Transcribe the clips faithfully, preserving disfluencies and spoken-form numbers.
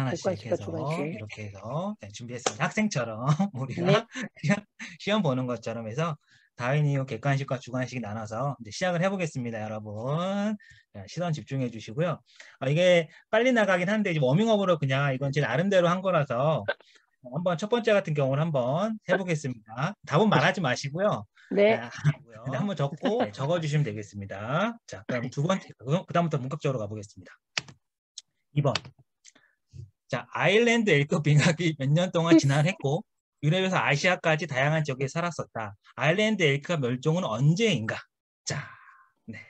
하나씩 객관식과 해서 주관식. 이렇게 해서 네, 준비했습니다. 학생처럼 우리가 네. 시험, 시험 보는 것처럼 해서 다윈이후 객관식과 주관식 나눠서 이제 시작을 해보겠습니다, 여러분. 자, 시선 집중해 주시고요. 어, 이게 빨리 나가긴 한데 이제 워밍업으로 그냥 이건 제 나름대로 한 거라서 한번 첫 번째 같은 경우는 한번 해보겠습니다. 답은 말하지 마시고요. 네. 아, 근데 한번 적고 네, 적어주시면 되겠습니다. 자, 그럼 두 번째, 그 다음부터 본격적으로 가보겠습니다. 이 번. 자, 아일랜드 A급 빙하기 몇 년 동안 진화했고 유럽에서 아시아까지 다양한 지역에 살았었다. 아일랜드 엘크가 멸종은 언제인가? 자, 네.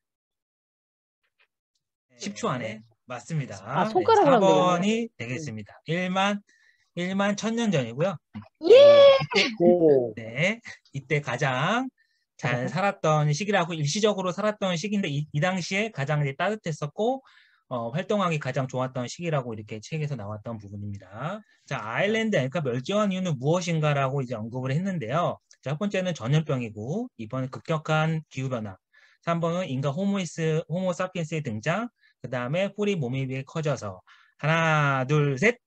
십 초 안에 맞습니다. 아, 손가락으로 네, 하면 되겠네요. 사 번이 되겠습니다. 일만 일만 천년 전이고요. 예! 이때, 오. 네, 이때 가장 잘 살았던 시기라고 일시적으로 살았던 시기인데 이, 이 당시에 가장 이제 따뜻했었고 어, 활동하기 가장 좋았던 시기라고 이렇게 책에서 나왔던 부분입니다. 자, 아일랜드 엘크가 멸종한 이유는 무엇인가라고 이제 언급을 했는데요. 자, 첫 번째는 전염병이고, 이 번은 급격한 기후변화, 삼 번은 인간 호모이스, 호모사피엔스의 등장, 그 다음에 뿌리 몸에 비해 커져서. 하나, 둘, 셋.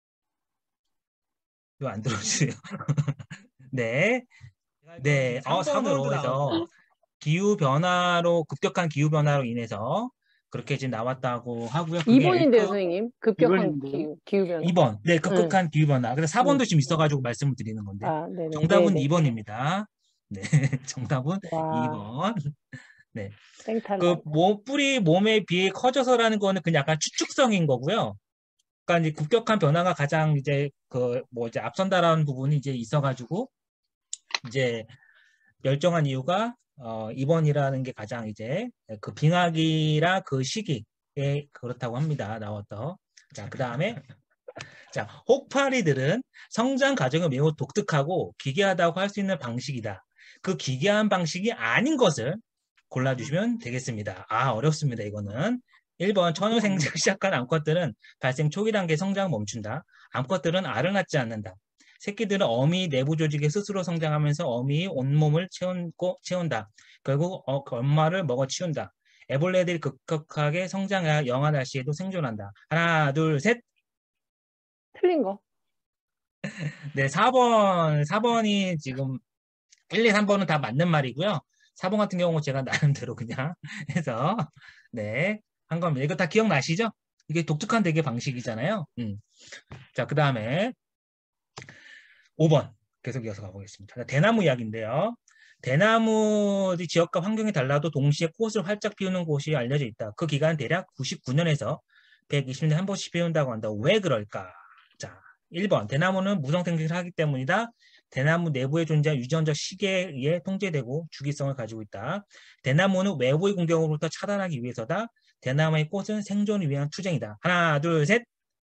이거 안 들어주세요. 네. 네. 어, 사 번으로 해서 기후변화로, 급격한 기후변화로 인해서 그렇게 지금 나왔다고 하고요. 이 번인데요, 엘크, 선생님. 급격한 이번인데요? 기후, 기후변화. 이 번. 네, 급격한 기후변화. 그래서 사 번도 응. 지금 있어가지고 말씀을 드리는 건데. 아, 네네. 정답은 네네. 이 번입니다. 네, 정답은 와. 이 번. 네. 땡탈락. 그, 몸, 뿌리 몸에 비해 커져서라는 거는 그냥 약간 추측성인 거고요. 그러니까 이제 급격한 변화가 가장 이제 그, 뭐 이제 앞선다라는 부분이 이제 있어가지고, 이제 멸종한 이유가, 어, 이 번이라는 게 가장 이제 그 빙하기라 그 시기에 그렇다고 합니다. 나왔던. 자, 그 다음에 자, 혹파리들은 성장 과정이 매우 독특하고 기괴하다고 할 수 있는 방식이다. 그 기괴한 방식이 아닌 것을 골라주시면 되겠습니다. 아, 어렵습니다. 이거는. 일 번 천여 생장을 시작한 암컷들은 발생 초기 단계 성장을 멈춘다. 암컷들은 알을 낳지 않는다. 새끼들은 어미 내부 조직에 스스로 성장하면서 어미의 온몸을 채우고, 채운다. 결국 어, 그 엄마를 먹어 치운다. 애벌레들이 급격하게 성장해야 영하 날씨에도 생존한다. 하나, 둘, 셋. 틀린 거. 네, 사 번, 사 번이 지금 일, 이, 삼 번은 다 맞는 말이고요. 사 번 같은 경우 제가 나름대로 그냥 해서 네, 한 겁니다. 이거 다 기억나시죠? 이게 독특한 되게 방식이잖아요. 음. 자, 그 다음에 오 번 계속 이어서 가보겠습니다. 대나무 이야기인데요. 대나무 지역과 환경이 달라도 동시에 꽃을 활짝 피우는 곳이 알려져 있다. 그 기간은 대략 구십구 년에서 백이십 년에 한 번씩 피운다고 한다. 왜 그럴까? 자, 일 번 대나무는 무성생식을 하기 때문이다. 대나무 내부에 존재한 유전적 시계에 의해 통제되고 주기성을 가지고 있다. 대나무는 외부의 공격으로부터 차단하기 위해서다. 대나무의 꽃은 생존을 위한 투쟁이다. 하나, 둘, 셋.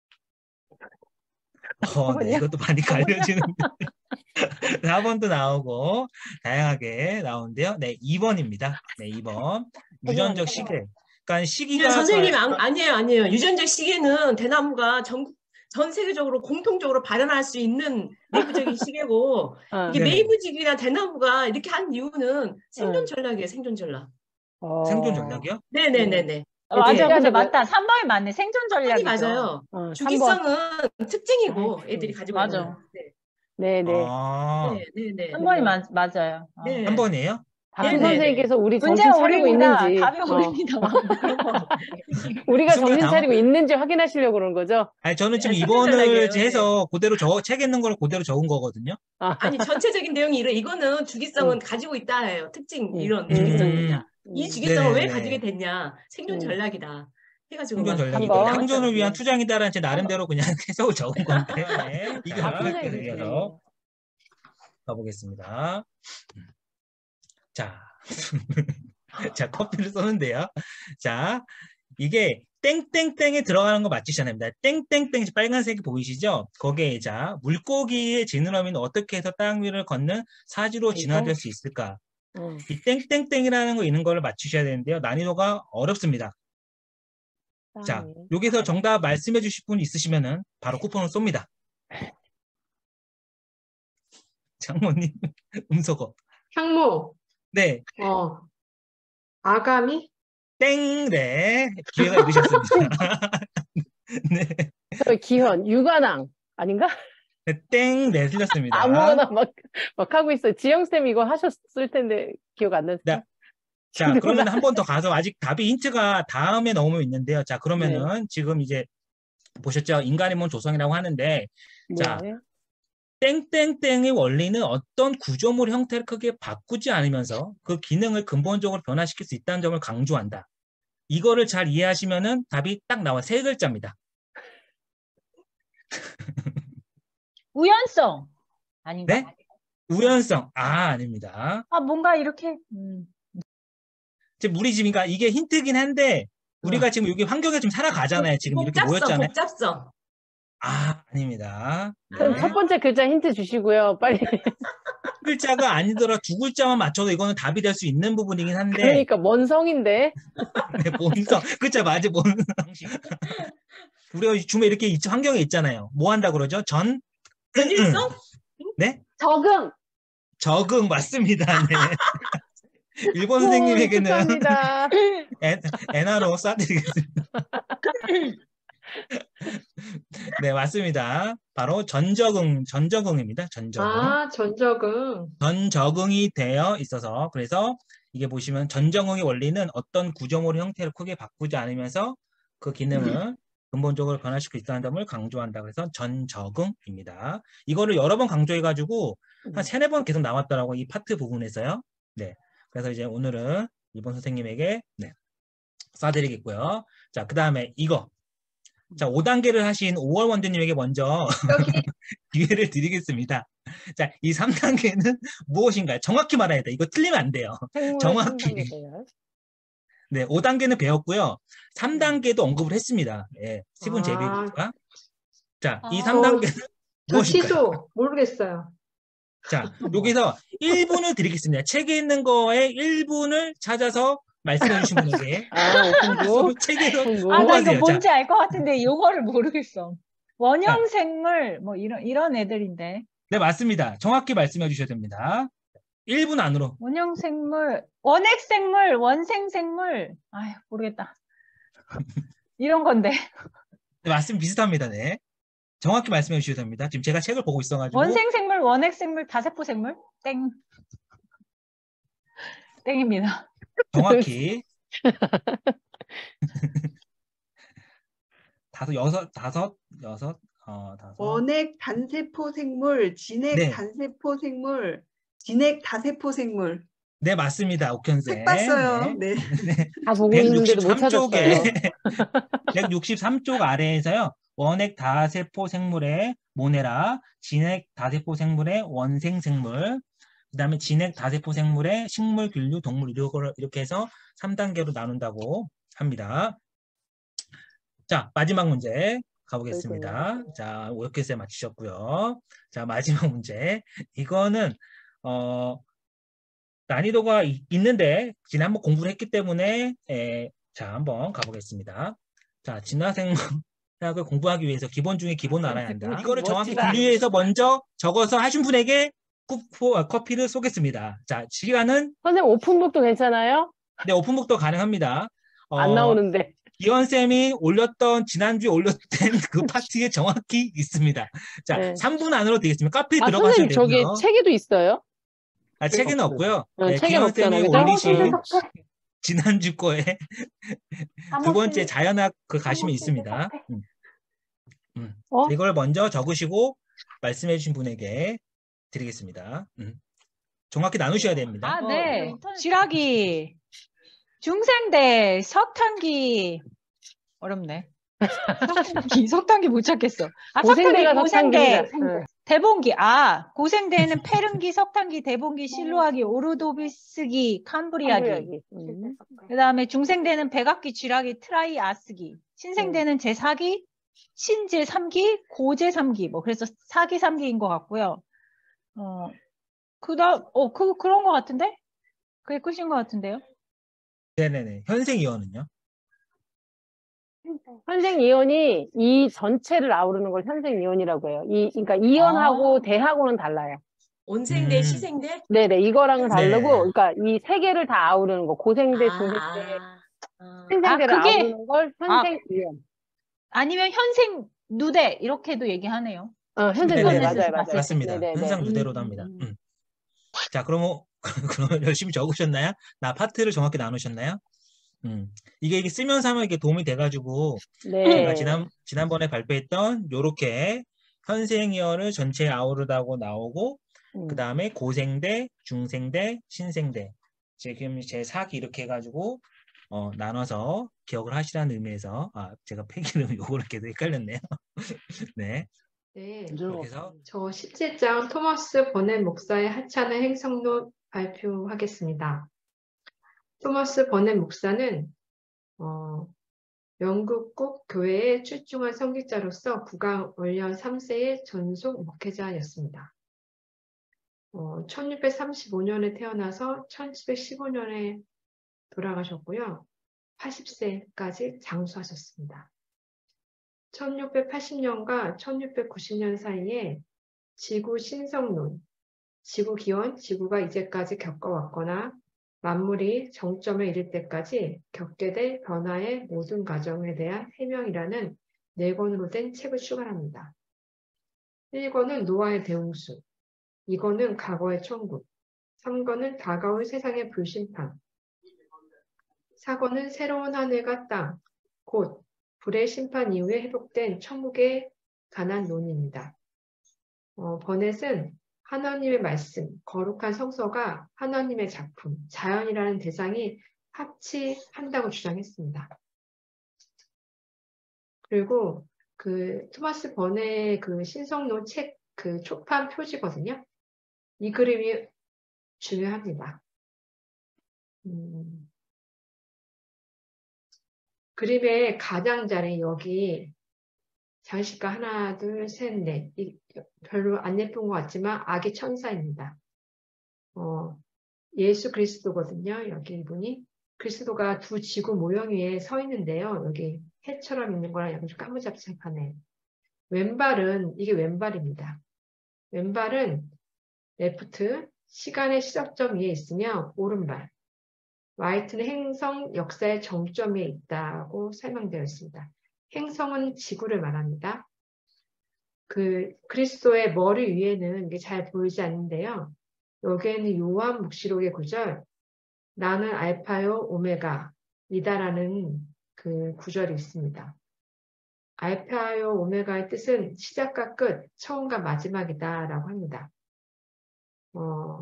어, 네, 이것도 많이 갈려지는데. 사 번도 나오고 다양하게 나오는데요. 네, 이 번입니다. 네, 이 번. 유전적 시계. 그러니까 시기가 네, 선생님 아, 아니에요, 아니에요. 유전적 시계는 대나무가 전, 전 세계적으로 공통적으로 발현할 수 있는 내부적인 시계고 어. 이게 네네. 메이브직이나 대나무가 이렇게 한 이유는 생존 전략이에요, 생존 전략. 어. 생존 전략이요? 네네네네. 어, 맞아. 네. 근데 맞다. 삼 번이 맞네. 생존 아니 전략이죠. 맞아요. 어, 삼 번. 주기성은 특징이고 애들이 가지고 맞아. 있는. 네. 네네. 아, 네, 네, 네. 삼 번이 맞, 맞아요. 어. 네. 한 번이에요? 박수 네, 네, 선생님께서 우리 정신 문제가 차리고 우리입니다. 있는지. 답이 어. 우리입니다. 우리가 순간 정신 당황- 차리고 있는지 확인하시려고 그런 거죠? 아니, 저는 지금 네, 이 번을 전략이에요. 해서 그대로 저, 책 있는 걸 그대로 적은 거거든요. 아, 아니 전체적인 내용이 이래. 이거는 주기성은 음. 가지고 있다예요. 특징 음. 이런 음. 주기성입니다. 이 음. 주기성을 왜 네네네. 가지게 됐냐? 생존 음. 전략이다. 해가지고 생존 막 전략이다. 번. 생존을 위한 나왔잖아요. 투쟁이다라는 제 나름대로 그냥 해석을 적은 건데. 네, 이거 박수 이렇게 선생님 이어서 계시네요. 가보겠습니다. 자, 자, 커피를 쏘는데요. 자, 이게 땡땡땡에 들어가는 거 맞추셔야 됩니다. 땡땡땡 빨간색이 보이시죠? 거기에 자 물고기의 지느러미는 어떻게 해서 땅 위를 걷는 사지로 아이고. 진화될 수 있을까? 어. 이 땡땡땡이라는 거 있는 걸 맞추셔야 되는데요. 난이도가 어렵습니다. 자, 땅이. 여기서 정답 말씀해 주실 분 있으시면은 바로 쿠폰을 쏩니다. 장모님, 음소거. 향모, 네, 어, 아가미? 땡, 네, 기회가 이르셨습니다. 네, 기현, 유관왕 아닌가? 네, 땡, 네, 틀렸습니다. 아무거나 막, 막 하고 있어요. 지영쌤 이거 하셨을 텐데 기억 안 나세요? 네. 자, 그러면 한 번 더 가서 아직 답이 힌트가 다음에 넘으면 있는데요. 자, 그러면은 네. 지금 이제 보셨죠? 인간의 몸 조성이라고 하는데, 자, 네. 땡땡땡의 원리는 어떤 구조물 형태를 크게 바꾸지 않으면서 그 기능을 근본적으로 변화시킬 수 있다는 점을 강조한다. 이거를 잘 이해하시면은 답이 딱 나와. 세 글자입니다. 우연성 아닌가? 네? 우연성. 아, 아닙니다. 아 뭔가 이렇게 음. 지금 우리 집이니까 이게 힌트긴 한데 우리가 지금 여기 환경에 좀 살아가잖아요. 지금 이렇게 복잡성, 모였잖아요. 복잡성. 아, 아닙니다. 그럼 네. 첫 번째 글자 힌트 주시고요. 빨리. 글자가 아니더라 두 글자만 맞춰도 이거는 답이 될 수 있는 부분이긴 한데 그러니까 뭔 성인데? 네, 본성 글자 맞지 본성 우리가 주로 이렇게 있- 환경에 있잖아요. 뭐 한다 그러죠? 전 전일성? 네? 적응. 적응 맞습니다. 네. 일본 오, 선생님에게는 축하합니다. 엔- 엔화로 쏴드리겠습니다. 네, 맞습니다. 바로 전적응, 전적응입니다. 전적응. 아, 전적응. 전적응이 되어 있어서 그래서 이게 보시면 전적응의 원리는 어떤 구조물의 형태를 크게 바꾸지 않으면서 그 기능을 근본적으로 변화시킬 수 있다는 점을 강조한다. 그래서 전적응입니다. 이거를 여러 번 강조해가지고 한 세네 번 계속 나왔더라고 이 파트 부분에서요. 네, 그래서 이제 오늘은 일본 선생님에게 네, 쏴드리겠고요. 자, 그 다음에 이거. 자, 오 단계를 하신 오월 원주님에게 먼저 여기 기회를 드리겠습니다. 자, 이 삼 단계는 무엇인가요? 정확히 말해야 돼. 이거 틀리면 안 돼요. 생물의 정확히. 삼 단계예요. 네, 오 단계는 배웠고요. 삼 단계도 언급을 했습니다. 예, 시분 아. 제비가. 자, 이 아. 삼 단계는 저 무엇일까요? 취소 모르겠어요. 자, 여기서 일 분을 드리겠습니다. 책에 있는 거에 일 분을 찾아서 말씀해 주신 분에게 아, 오픈북. 책에서 오픈북. 아, 나 이거 뽑아주세요. 자, 뭔지 알 것 같은데 용어를 모르겠어. 원형 생물 뭐 이런 이런 애들인데. 네, 맞습니다. 정확히 말씀해 주셔야 됩니다. 일 분 안으로. 원형 생물, 원핵 생물, 원생 생물. 아휴, 모르겠다. 이런 건데. 네, 말씀 비슷합니다. 네. 정확히 말씀해 주셔야 됩니다. 지금 제가 책을 보고 있어가지고. 원생 생물, 원핵 생물, 다세포 생물? 땡. 땡입니다. 정확히. 다섯, 여섯, 다섯, 여섯, 어, 다섯. 원핵 단세포 생물, 진핵 네. 단세포 생물, 진핵 다세포 생물. 네, 맞습니다. 옥현생. 책 봤어요. 네. 네. 다 보고 있는데도 못 백육십삼 쪽에, 찾았어요. 백육십삼 쪽 아래에서요. 원핵 다세포 생물의 모네라, 진핵 다세포 생물의 원생 생물, 그 다음에 진핵 다세포 생물의 식물, 균류, 동물 이렇게, 이렇게 해서 삼 단계로 나눈다고 합니다. 자, 마지막 문제 가보겠습니다. 자, 오역개세 맞추셨고요. 자, 마지막 문제. 이거는 어 난이도가 이- 있는데 지난번 공부를 했기 때문에 에, 자, 한번 가보겠습니다. 자, 진화생물학을 공부하기 위해서 기본 중에 기본을 알아야 한다. 이거를 정확히 멋지다. 분류해서 먼저 적어서 하신 분에게 쿠포, 아, 커피를 쏘겠습니다. 자, 시간은 선생님 오픈북도 괜찮아요? 네, 오픈북도 가능합니다. 어, 안 나오는데. 기현쌤이 올렸던, 지난주에 올렸던 그 파트에 정확히 있습니다. 자, 네. 삼 분 안으로 되겠습니다. 카페에 아, 들어가셔야 선생님 저기 되고요. 책에도 있어요? 아, 책에는 없고요. 어, 네, 책엔 없잖아요, 기현쌤이 그죠? 올리신 지난주 거에 두 번째 자연학 그 가시면 번 있습니다. 음. 음. 어? 이걸 먼저 적으시고 말씀해 주신 분에게 드리겠습니다. 음. 정확히 나누셔야 됩니다. 아, 네. 쥐라기, 중생대, 석탄기. 어렵네. 석탄기, 석탄기 못 찾겠어. 아, 고생대가 석탄기, 고생대. 석탄기입니다. 응. 대봉기. 아, 고생대에는 페른기, 석탄기, 대봉기, 실루아기, 오르도비스기, 캄브리아기. 한국이야기. 음. 그 다음에 중생대는 백악기, 쥐라기, 트라이아스기. 신생대는 제사기, 신제삼기, 고제삼기. 뭐 그래서 사기 삼기인 것 같고요. 어, 그다음 어, 그 그런 것 같은데? 그게 끝인 것 같은데요? 네네네. 현생 이원은요? 현생 이혼이 이 전체를 아우르는 걸 현생 이혼이라고 해요. 이, 그러니까 이혼하고 아. 대하고는 달라요. 온생대, 음. 시생대? 네네, 이거랑은 다르고, 네. 그러니까 이 세 개를 다 아우르는 거, 고생대, 중생대, 아, 아. 신생대를 아, 그게- 아우르는 걸 현생 이혼. 아니면 현생 누대 이렇게도 얘기하네요. 어, 현생 네, 누대 네, 맞아요, 인터넷에서 맞아요. 봤을 때. 맞습니다. 네네네. 현상 누대로도 합니다. 음. 자, 그럼 그럼 열심히 적으셨나요? 나 파트를 정확히 나누셨나요? 음. 이게, 이게 쓰면서 하면 이게 도움이 돼가지고 제가 네. 지난 지난번에 발표했던 요렇게 현생이어를 전체에 아우르다고 나오고 음. 그 다음에 고생대, 중생대, 신생대 지금 제 사 기 이렇게 해가지고 어, 나눠서 기억을 하시라는 의미에서 아 제가 폐기름 요거를 계속 헷갈렸네요. 네, 네, 그렇게 해서 저 십칠 장 토머스 버넷 목사의 하찮은 행성론 발표하겠습니다. 토머스 버넷 목사는 어, 영국국 교회의 출중한 선교자로서 국왕 월년 삼 세의 전속 목회자였습니다. 어, 천육백삼십오 년에 태어나서 천칠백십오 년에 돌아가셨고요. 팔십 세까지 장수하셨습니다. 천육백팔십 년과 천육백구십 년 사이에 지구 신성론, 지구 기원, 지구가 이제까지 겪어왔거나 만물이 정점에 이를 때까지 겪게 될 변화의 모든 과정에 대한 해명이라는 네 권으로 된 책을 출간합니다. 일 권은 노아의 대홍수, 이 권은 과거의 천국, 삼 권은 다가올 세상의 불심판, 사 권은 새로운 하늘과 땅, 곧 불의 심판 이후에 회복된 천국에 관한 논의입니다. 어, 버넷은 하나님의 말씀, 거룩한 성서가 하나님의 작품, 자연이라는 대상이 합치한다고 주장했습니다. 그리고 그 토마스 버넷의 그 신성론 책 그 초판 표지거든요. 이 그림이 중요합니다. 음, 그림의 가장자리 여기 장식가 하나, 둘, 셋, 넷. 이, 별로 안 예쁜 것 같지만 아기 천사입니다. 어, 예수 그리스도거든요. 여기 이분이. 그리스도가 두 지구 모형 위에 서 있는데요. 여기 해처럼 있는 거랑 약간 좀 까무잡잡하네. 왼발은, 이게 왼발입니다. 왼발은 레프트, 시간의 시작점 위에 있으며 오른발. 라이트는 행성 역사의 정점 위에 있다고 설명되어 있습니다. 행성은 지구를 말합니다. 그 그리스도의 머리 위에는 이게 잘 보이지 않는데요. 여기에는 요한 묵시록의 구절, 나는 알파요 오메가 이다라는 그 구절이 있습니다. 알파요 오메가의 뜻은 시작과 끝, 처음과 마지막이다 라고 합니다. 어,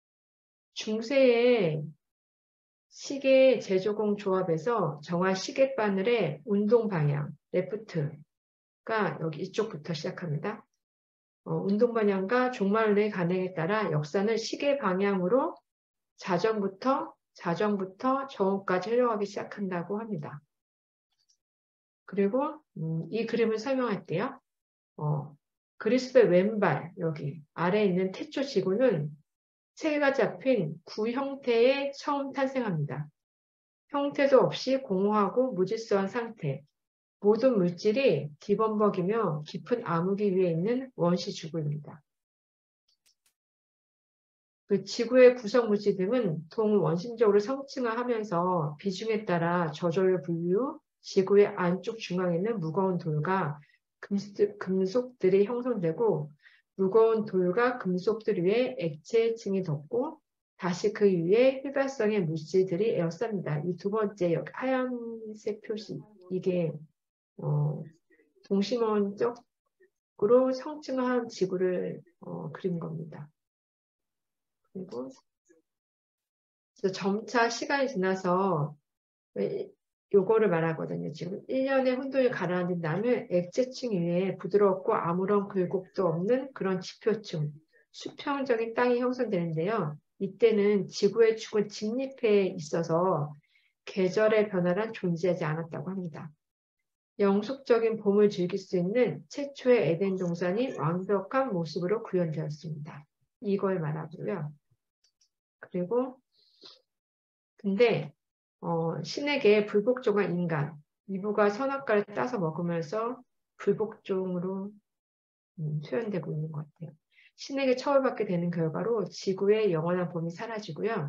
중세의 시계 제조공 조합에서 정한 시계 바늘의 운동 방향, 레프트가 여기 이쪽부터 시작합니다. 어, 운동 방향과 종말론의 관행에 따라 역사는 시계 방향으로 자정부터 자정부터 정오까지 흘러가기 시작한다고 합니다. 그리고 음, 이 그림을 설명할 때요. 어, 그리스도의 왼발 여기 아래에 있는 태초 지구는 체계가 잡힌 구 형태에 처음 탄생합니다. 형태도 없이 공허하고 무질서한 상태. 모든 물질이 기범벅이며 깊은 암흑이 위에 있는 원시 지구입니다. 그 지구의 구성 물질 등은 동원심적으로 성층화하면서 비중에 따라 저절로 분류, 지구의 안쪽 중앙에 있는 무거운 돌과 금속들이 형성되고 무거운 돌과 금속들 위에 액체층이 덮고 다시 그 위에 휘발성의 물질들이 에워쌉니다. 이 두 번째 여기 하얀색 표시 이게 어, 동심원적으로 성층화한 지구를 어, 그린 겁니다. 그리고 점차 시간이 지나서 요거를 말하거든요. 지금 일 년의 혼돈이 가라앉은 다음에 액체층 위에 부드럽고 아무런 굴곡도 없는 그런 지표층, 수평적인 땅이 형성되는데요. 이때는 지구의 축은 직립해 있어서 계절의 변화란 존재하지 않았다고 합니다. 영속적인 봄을 즐길 수 있는 최초의 에덴 동산이 완벽한 모습으로 구현되었습니다. 이걸 말하고요. 그리고 근데 어, 신에게 불복종한 인간, 이브가 선악과를 따서 먹으면서 불복종으로 음, 표현되고 있는 것 같아요. 신에게 처벌받게 되는 결과로 지구의 영원한 봄이 사라지고요.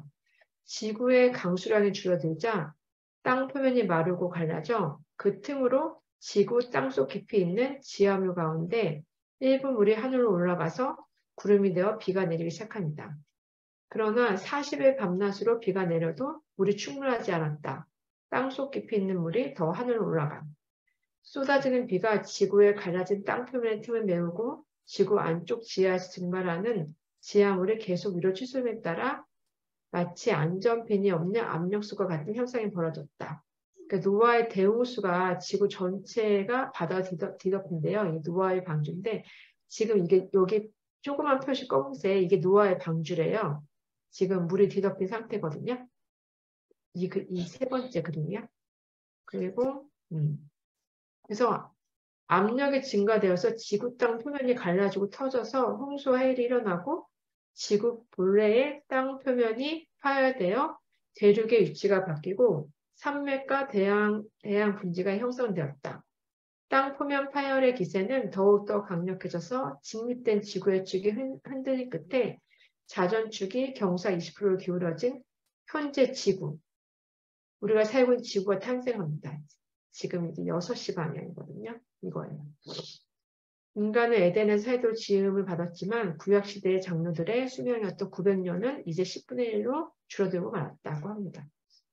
지구의 강수량이 줄어들자 땅 표면이 마르고 갈라져 그 틈으로 지구 땅속 깊이 있는 지하물 가운데 일부 물이 하늘로 올라가서 구름이 되어 비가 내리기 시작합니다. 그러나 사십 일 밤낮으로 비가 내려도 물이 충분하지 않았다. 땅속 깊이 있는 물이 더 하늘로 올라가. 쏟아지는 비가 지구에 갈라진 땅 표면의 틈을 메우고 지구 안쪽 지하에서 증발하는 지하물이 계속 위로 치솟음에 따라 마치 안전핀이 없는 압력수가 같은 현상이 벌어졌다. 그러니까 노아의 대홍수가 지구 전체가 바다가 뒤덮인데요. 이 노아의 방주인데 지금 이게 여기 조그만 표시 검은색 이게 노아의 방주래요. 지금 물이 뒤덮인 상태거든요. 이, 이 세 번째 그림이야. 그리고 음. 그래서 압력이 증가되어서 지구 땅 표면이 갈라지고 터져서 홍수와 해일이 일어나고 지구 본래의 땅 표면이 파열되어 대륙의 위치가 바뀌고 산맥과 대양, 대양 분지가 형성되었다. 땅 표면 파열의 기세는 더욱더 강력해져서 직립된 지구의 축이 흔들린 끝에 자전축이 경사 이십 퍼센트 기울어진 현재 지구, 우리가 살고 있는 지구가 탄생합니다. 지금 이제 여섯 시 방향이거든요. 이거예요. 인간은 에덴에서 새도 지음을 받았지만 구약시대의 장로들의 수명이었던 구백 년은 이제 십분의 일로 줄어들고 말았다고 합니다.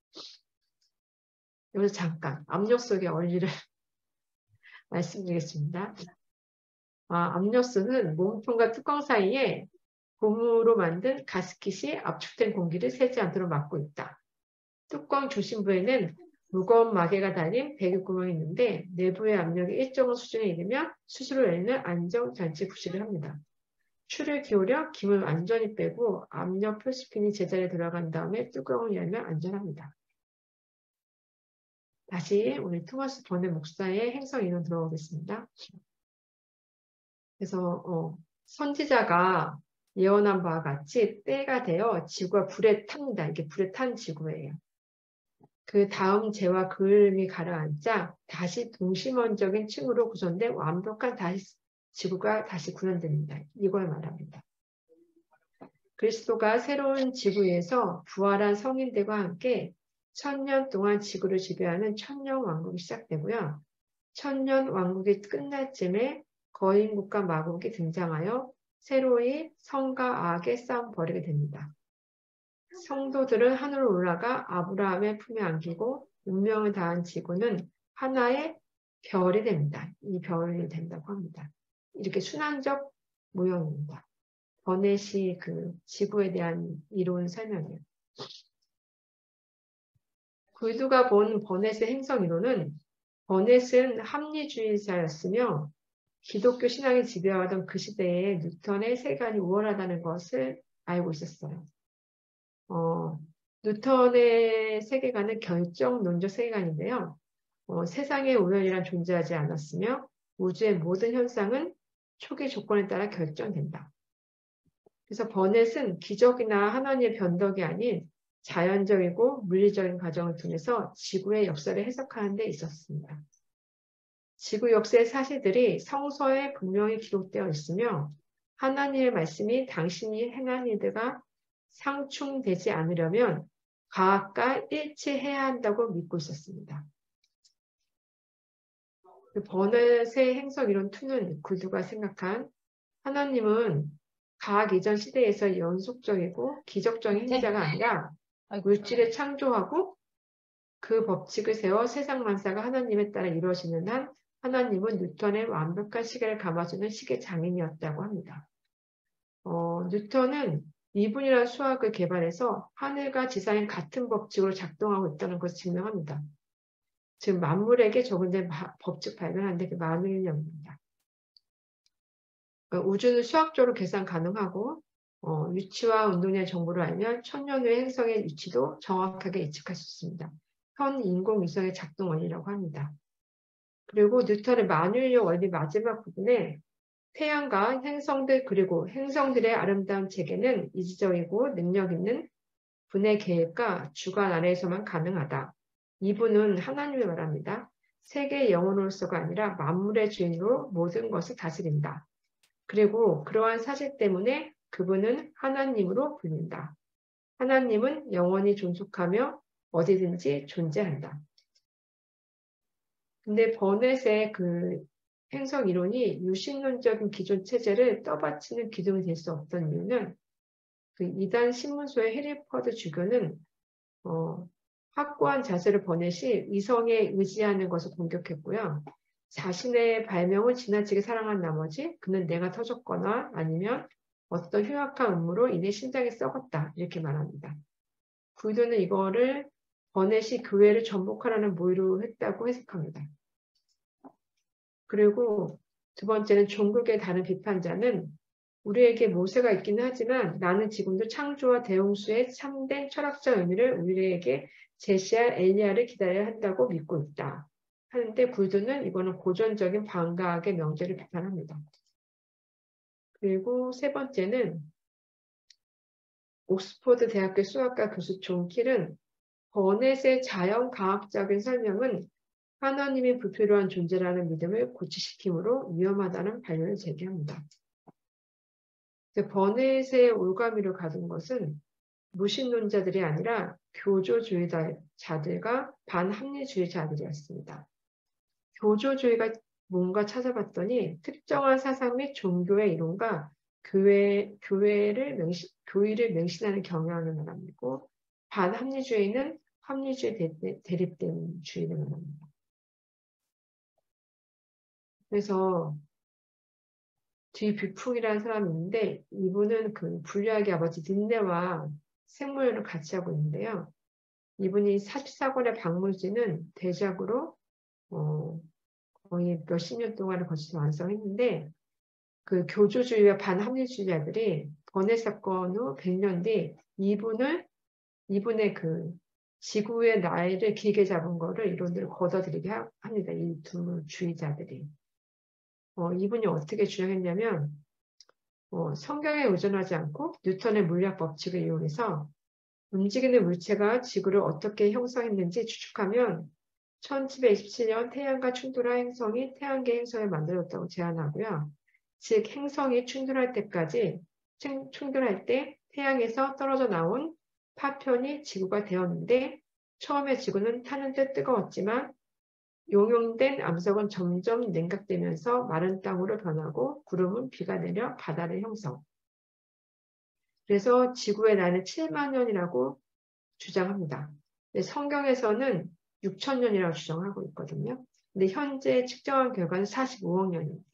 여기서 잠깐 압력속의 원리를 말씀드리겠습니다. 아, 압력수는 몸통과 뚜껑 사이에 고무로 만든 가스킷이 압축된 공기를 새지 않도록 막고 있다. 뚜껑 중심부에는 무거운 마개가 달린 배기구멍이 있는데 내부의 압력이 일정한 수준에 이르면 스스로 열리는 안정장치 부시를 합니다. 추를 기울여 김을 완전히 빼고 압력 표시핀이 제자리에 들어간 다음에 뚜껑을 열면 안전합니다. 다시 우리 토마스 버넷 목사의 행성 이론 들어보겠습니다. 그래서 어, 선지자가 예언한 바와 같이 때가 되어 지구가 불에 탑니다. 이게 불에 탄 지구예요. 그 다음 재와 그을음이 가라앉자 다시 동심원적인 층으로 구성된 완벽한 다시 지구가 다시 구현됩니다. 이걸 말합니다. 그리스도가 새로운 지구 위에서 부활한 성인들과 함께 천년 동안 지구를 지배하는 천년 왕국이 시작되고요. 천년 왕국이 끝날 쯤에 거인국과 마국이 등장하여 새로이 성과 악의 싸움 벌이게 됩니다. 성도들은 하늘로 올라가 아브라함의 품에 안기고 운명을 다한 지구는 하나의 별이 됩니다. 이 별이 된다고 합니다. 이렇게 순환적 모형입니다. 버넷이 그 지구에 대한 이론 설명이에요. 구이두가 본 버넷의 행성 이론은 버넷은 합리주의자였으며 기독교 신앙이 지배하던 그 시대에 뉴턴의 세계관이 우월하다는 것을 알고 있었어요. 어, 뉴턴의 세계관은 결정론적 세계관인데요. 어, 세상에 우연이란 존재하지 않았으며 우주의 모든 현상은 초기 조건에 따라 결정된다. 그래서 버넷은 기적이나 하나님의 변덕이 아닌 자연적이고 물리적인 과정을 통해서 지구의 역사를 해석하는 데 있었습니다. 지구 역사의 사실들이 성서에 분명히 기록되어 있으며 하나님의 말씀이 당신이 행한 일들과 상충되지 않으려면 과학과 일치해야 한다고 믿고 있었습니다. 버넷의 행성 이론 이는 구두가 생각한 하나님은 과학 이전 시대에서 연속적이고 기적적인 행자가 아니라 물질을 창조하고 그 법칙을 세워 세상 만사가 하나님에 따라 이루어지는 한 하나님은 뉴턴의 완벽한 시계를 감아주는 시계 장인이었다고 합니다. 어, 뉴턴은 미분이라는 수학을 개발해서 하늘과 지상이 같은 법칙으로 작동하고 있다는 것을 증명합니다. 즉 만물에게 적용된 법칙 발견하는데 그 만우인력입니다. 우주는 수학적으로 계산 가능하고 어, 위치와 운동량의 정보를 알면 천년 후의 행성의 위치도 정확하게 예측할 수 있습니다. 현 인공위성의 작동 원리라고 합니다. 그리고 뉴턴의 만유인력 원리 마지막 부분에 태양과 행성들 그리고 행성들의 아름다운 체계는 이지적이고 능력 있는 분의 계획과 주관 아래에서만 가능하다. 이분은 하나님을 말합니다. 세계의 영혼으로서가 아니라 만물의 주인으로 모든 것을 다스린다. 그리고 그러한 사실 때문에 그분은 하나님으로 불린다. 하나님은 영원히 존속하며 어디든지 존재한다. 근데 버넷의 그 행성 이론이 유신론적인 기존 체제를 떠받치는 기둥이 될 수 없던 이유는 그 이단 신문소의 해리퍼드 주교는 어, 확고한 자세를 버넷이 이성에 의지하는 것을 공격했고요. 자신의 발명을 지나치게 사랑한 나머지 그는 내가 터졌거나 아니면 어떤 흉악한 음모로 인해 심장이 썩었다 이렇게 말합니다. 구이도는 이거를 버넷이 교회를 전복하라는 모의로 했다고 해석합니다. 그리고 두 번째는 종교계의 다른 비판자는 우리에게 모세가 있기는 하지만 나는 지금도 창조와 대홍수의 참된 철학적 의미를 우리에게 제시할 엘리야를 기다려야 한다고 믿고 있다. 하는데 구이도는 이거는 고전적인 반과학의 명제를 비판합니다. 그리고 세 번째는 옥스퍼드 대학교 수학과 교수 존 킬은 버넷의 자연과학적인 설명은 하나님이 불필요한 존재라는 믿음을 고취시키므로 위험하다는 반론을 제기합니다. 버넷의 올가미를 가둔 것은 무신론자들이 아니라 교조주의자들과 반합리주의자들이었습니다. 교조주의가 뭔가 찾아봤더니 특정한 사상 및 종교의 이론과 교회, 교회를 맹신, 교의를 맹신하는 경향을 말합니다. 반합리주의는 합리주의 대립된 주의를 말합니다. 그래서 뒤뷰풍이라는 사람이 있는데 이분은 그 불리학의 아버지 딘네와 생물연을 같이 하고 있는데요. 이분이 사십사 권의 박물지는 대작으로 어, 거의 몇십 년 동안을 거쳐서 완성했는데 그 교조주의와 반합리주의자들이 버넷 사건 후 백 년 뒤 이분을 이분의 그 지구의 나이를 길게 잡은 거를 이론들을 걷어들이게 합니다. 이 두 주의자들이. 어, 이분이 어떻게 주장했냐면 어, 성경에 의존하지 않고 뉴턴의 물리학 법칙을 이용해서 움직이는 물체가 지구를 어떻게 형성했는지 추측하면 천칠백이십칠 년 태양과 충돌한 행성이 태양계 행성을 만들었다고 제안하고요. 즉 행성이 충돌할 때까지 충돌할 때 태양에서 떨어져 나온 파편이 지구가 되었는데 처음에 지구는 타는 듯 뜨거웠지만 용용된 암석은 점점 냉각되면서 마른 땅으로 변하고 구름은 비가 내려 바다를 형성. 그래서 지구의 나이는 칠만 년이라고 주장합니다. 성경에서는 육천 년이라고 주장하고 있거든요. 근데 현재 측정한 결과는 사십오억 년입니다.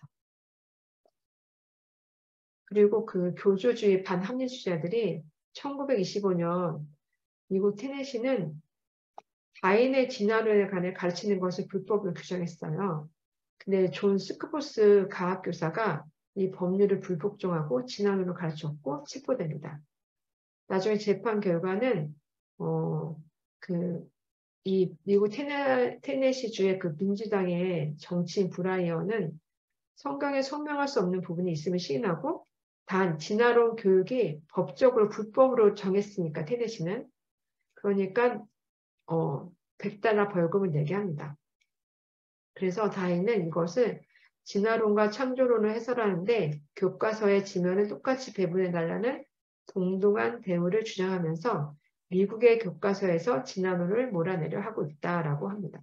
그리고 그 교조주의 반합리주의자들이 천구백이십오 년 미국 테네시는 다인의 진화론에 관해 가르치는 것을 불법으로 규정했어요. 근데 존 스크포스 과학교사가 이 법률을 불복종하고 진화론을 가르쳤고 체포됩니다. 나중에 재판 결과는 어, 그 이 미국 테네, 테네시주의 그 민주당의 정치인 브라이언은 성경에 설명할 수 없는 부분이 있음을 시인하고 단 진화론 교육이 법적으로 불법으로 정했으니까 테네시는 그러니까 어, 백 달러 벌금을 내게 합니다. 그래서 다인은 이것을 진화론과 창조론을 해설하는데 교과서의 지면을 똑같이 배분해달라는 동등한 대우를 주장하면서 미국의 교과서에서 진화론을 몰아내려 하고 있다라고 합니다.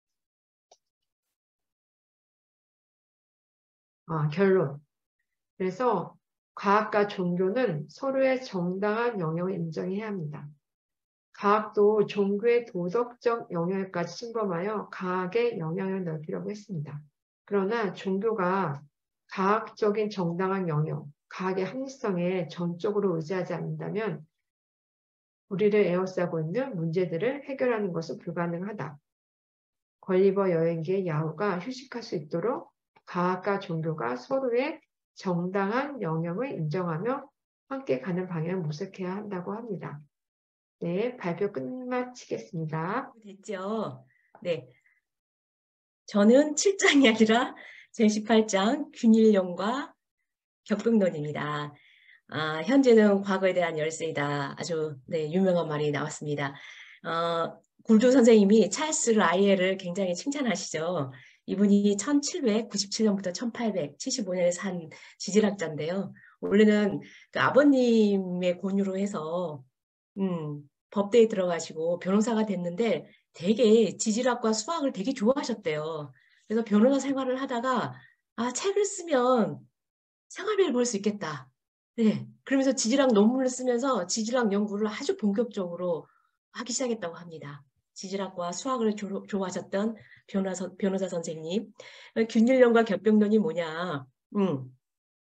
아, 결론. 그래서 과학과 종교는 서로의 정당한 영역을 인정해야 합니다. 과학도 종교의 도덕적 영역까지 침범하여 과학의 영향을 넓히려고 했습니다. 그러나 종교가 과학적인 정당한 영역, 과학의 합리성에 전적으로 의지하지 않는다면 우리를 에워싸고 있는 문제들을 해결하는 것은 불가능하다. 걸리버 여행기의 야후가 휴식할 수 있도록 과학과 종교가 서로의 정당한 영역을 인정하며 함께 가는 방향을 모색해야 한다고 합니다. 네, 발표 끝마치겠습니다. 됐죠? 네. 저는 칠 장이 아니라 제십팔 장 균일론과 격동론입니다. 아, 현재는 과거에 대한 열쇠이다. 아주 네, 유명한 말이 나왔습니다. 어, 굴조 선생님이 찰스 라이엘을 굉장히 칭찬하시죠. 이분이 천칠백구십칠 년부터 천팔백칠십오 년에 산 지질학자인데요. 원래는 그 아버님의 권유로 해서 음, 법대에 들어가시고 변호사가 됐는데 되게 지질학과 수학을 되게 좋아하셨대요. 그래서 변호사 생활을 하다가 아, 책을 쓰면 생활비를 벌 수 있겠다. 네, 그러면서 지질학 논문을 쓰면서 지질학 연구를 아주 본격적으로 하기 시작했다고 합니다. 지질학과 수학을 조, 좋아하셨던 변호사, 변호사 선생님. 균일론과 겹병론이 뭐냐. 음.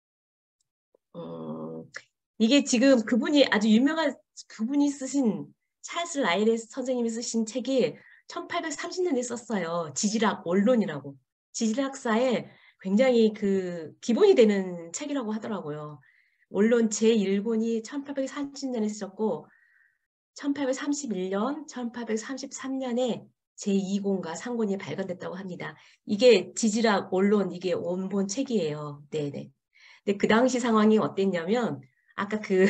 어, 이게 지금 그분이 아주 유명한 그분이 쓰신 찰스 라일의 선생님이 쓰신 책이 천팔백삼십 년에 썼어요. 지질학 원론이라고. 지질학사에 굉장히 그 기본이 되는 책이라고 하더라고요. 원론 제일 권이 천팔백삼십 년에 쓰셨고 천팔백삼십일 년, 천팔백삼십삼 년에 제이 권과 삼 권이 발간됐다고 합니다. 이게 지질학 원론 이게 원본 책이에요. 네네. 근데 그 당시 상황이 어땠냐면 아까 그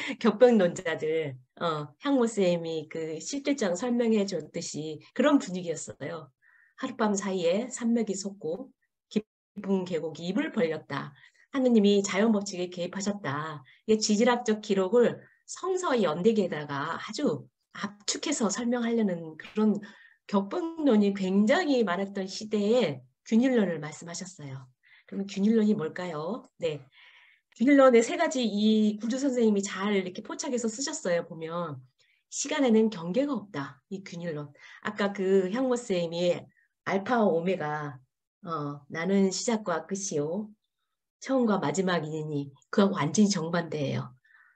격변론자들 어, 향모 쌤이 그 실질장 설명해 줬듯이 그런 분위기였어요. 하룻밤 사이에 산맥이 솟고 깊은 계곡이 입을 벌렸다. 하느님이 자연 법칙에 개입하셨다. 이게 지질학적 기록을 성서의 연대기에다가 아주 압축해서 설명하려는 그런 격변론이 굉장히 많았던 시대에 균일론을 말씀하셨어요. 그러면 균일론이 뭘까요? 네. 균일론의 세 가지 이 굴두 선생님이 잘 이렇게 포착해서 쓰셨어요. 보면 시간에는 경계가 없다. 이 균일론. 아까 그 향모 쌤이 알파와 오메가 어, 나는 시작과 끝이요. 처음과 마지막이니 그하고 완전히 정반대예요.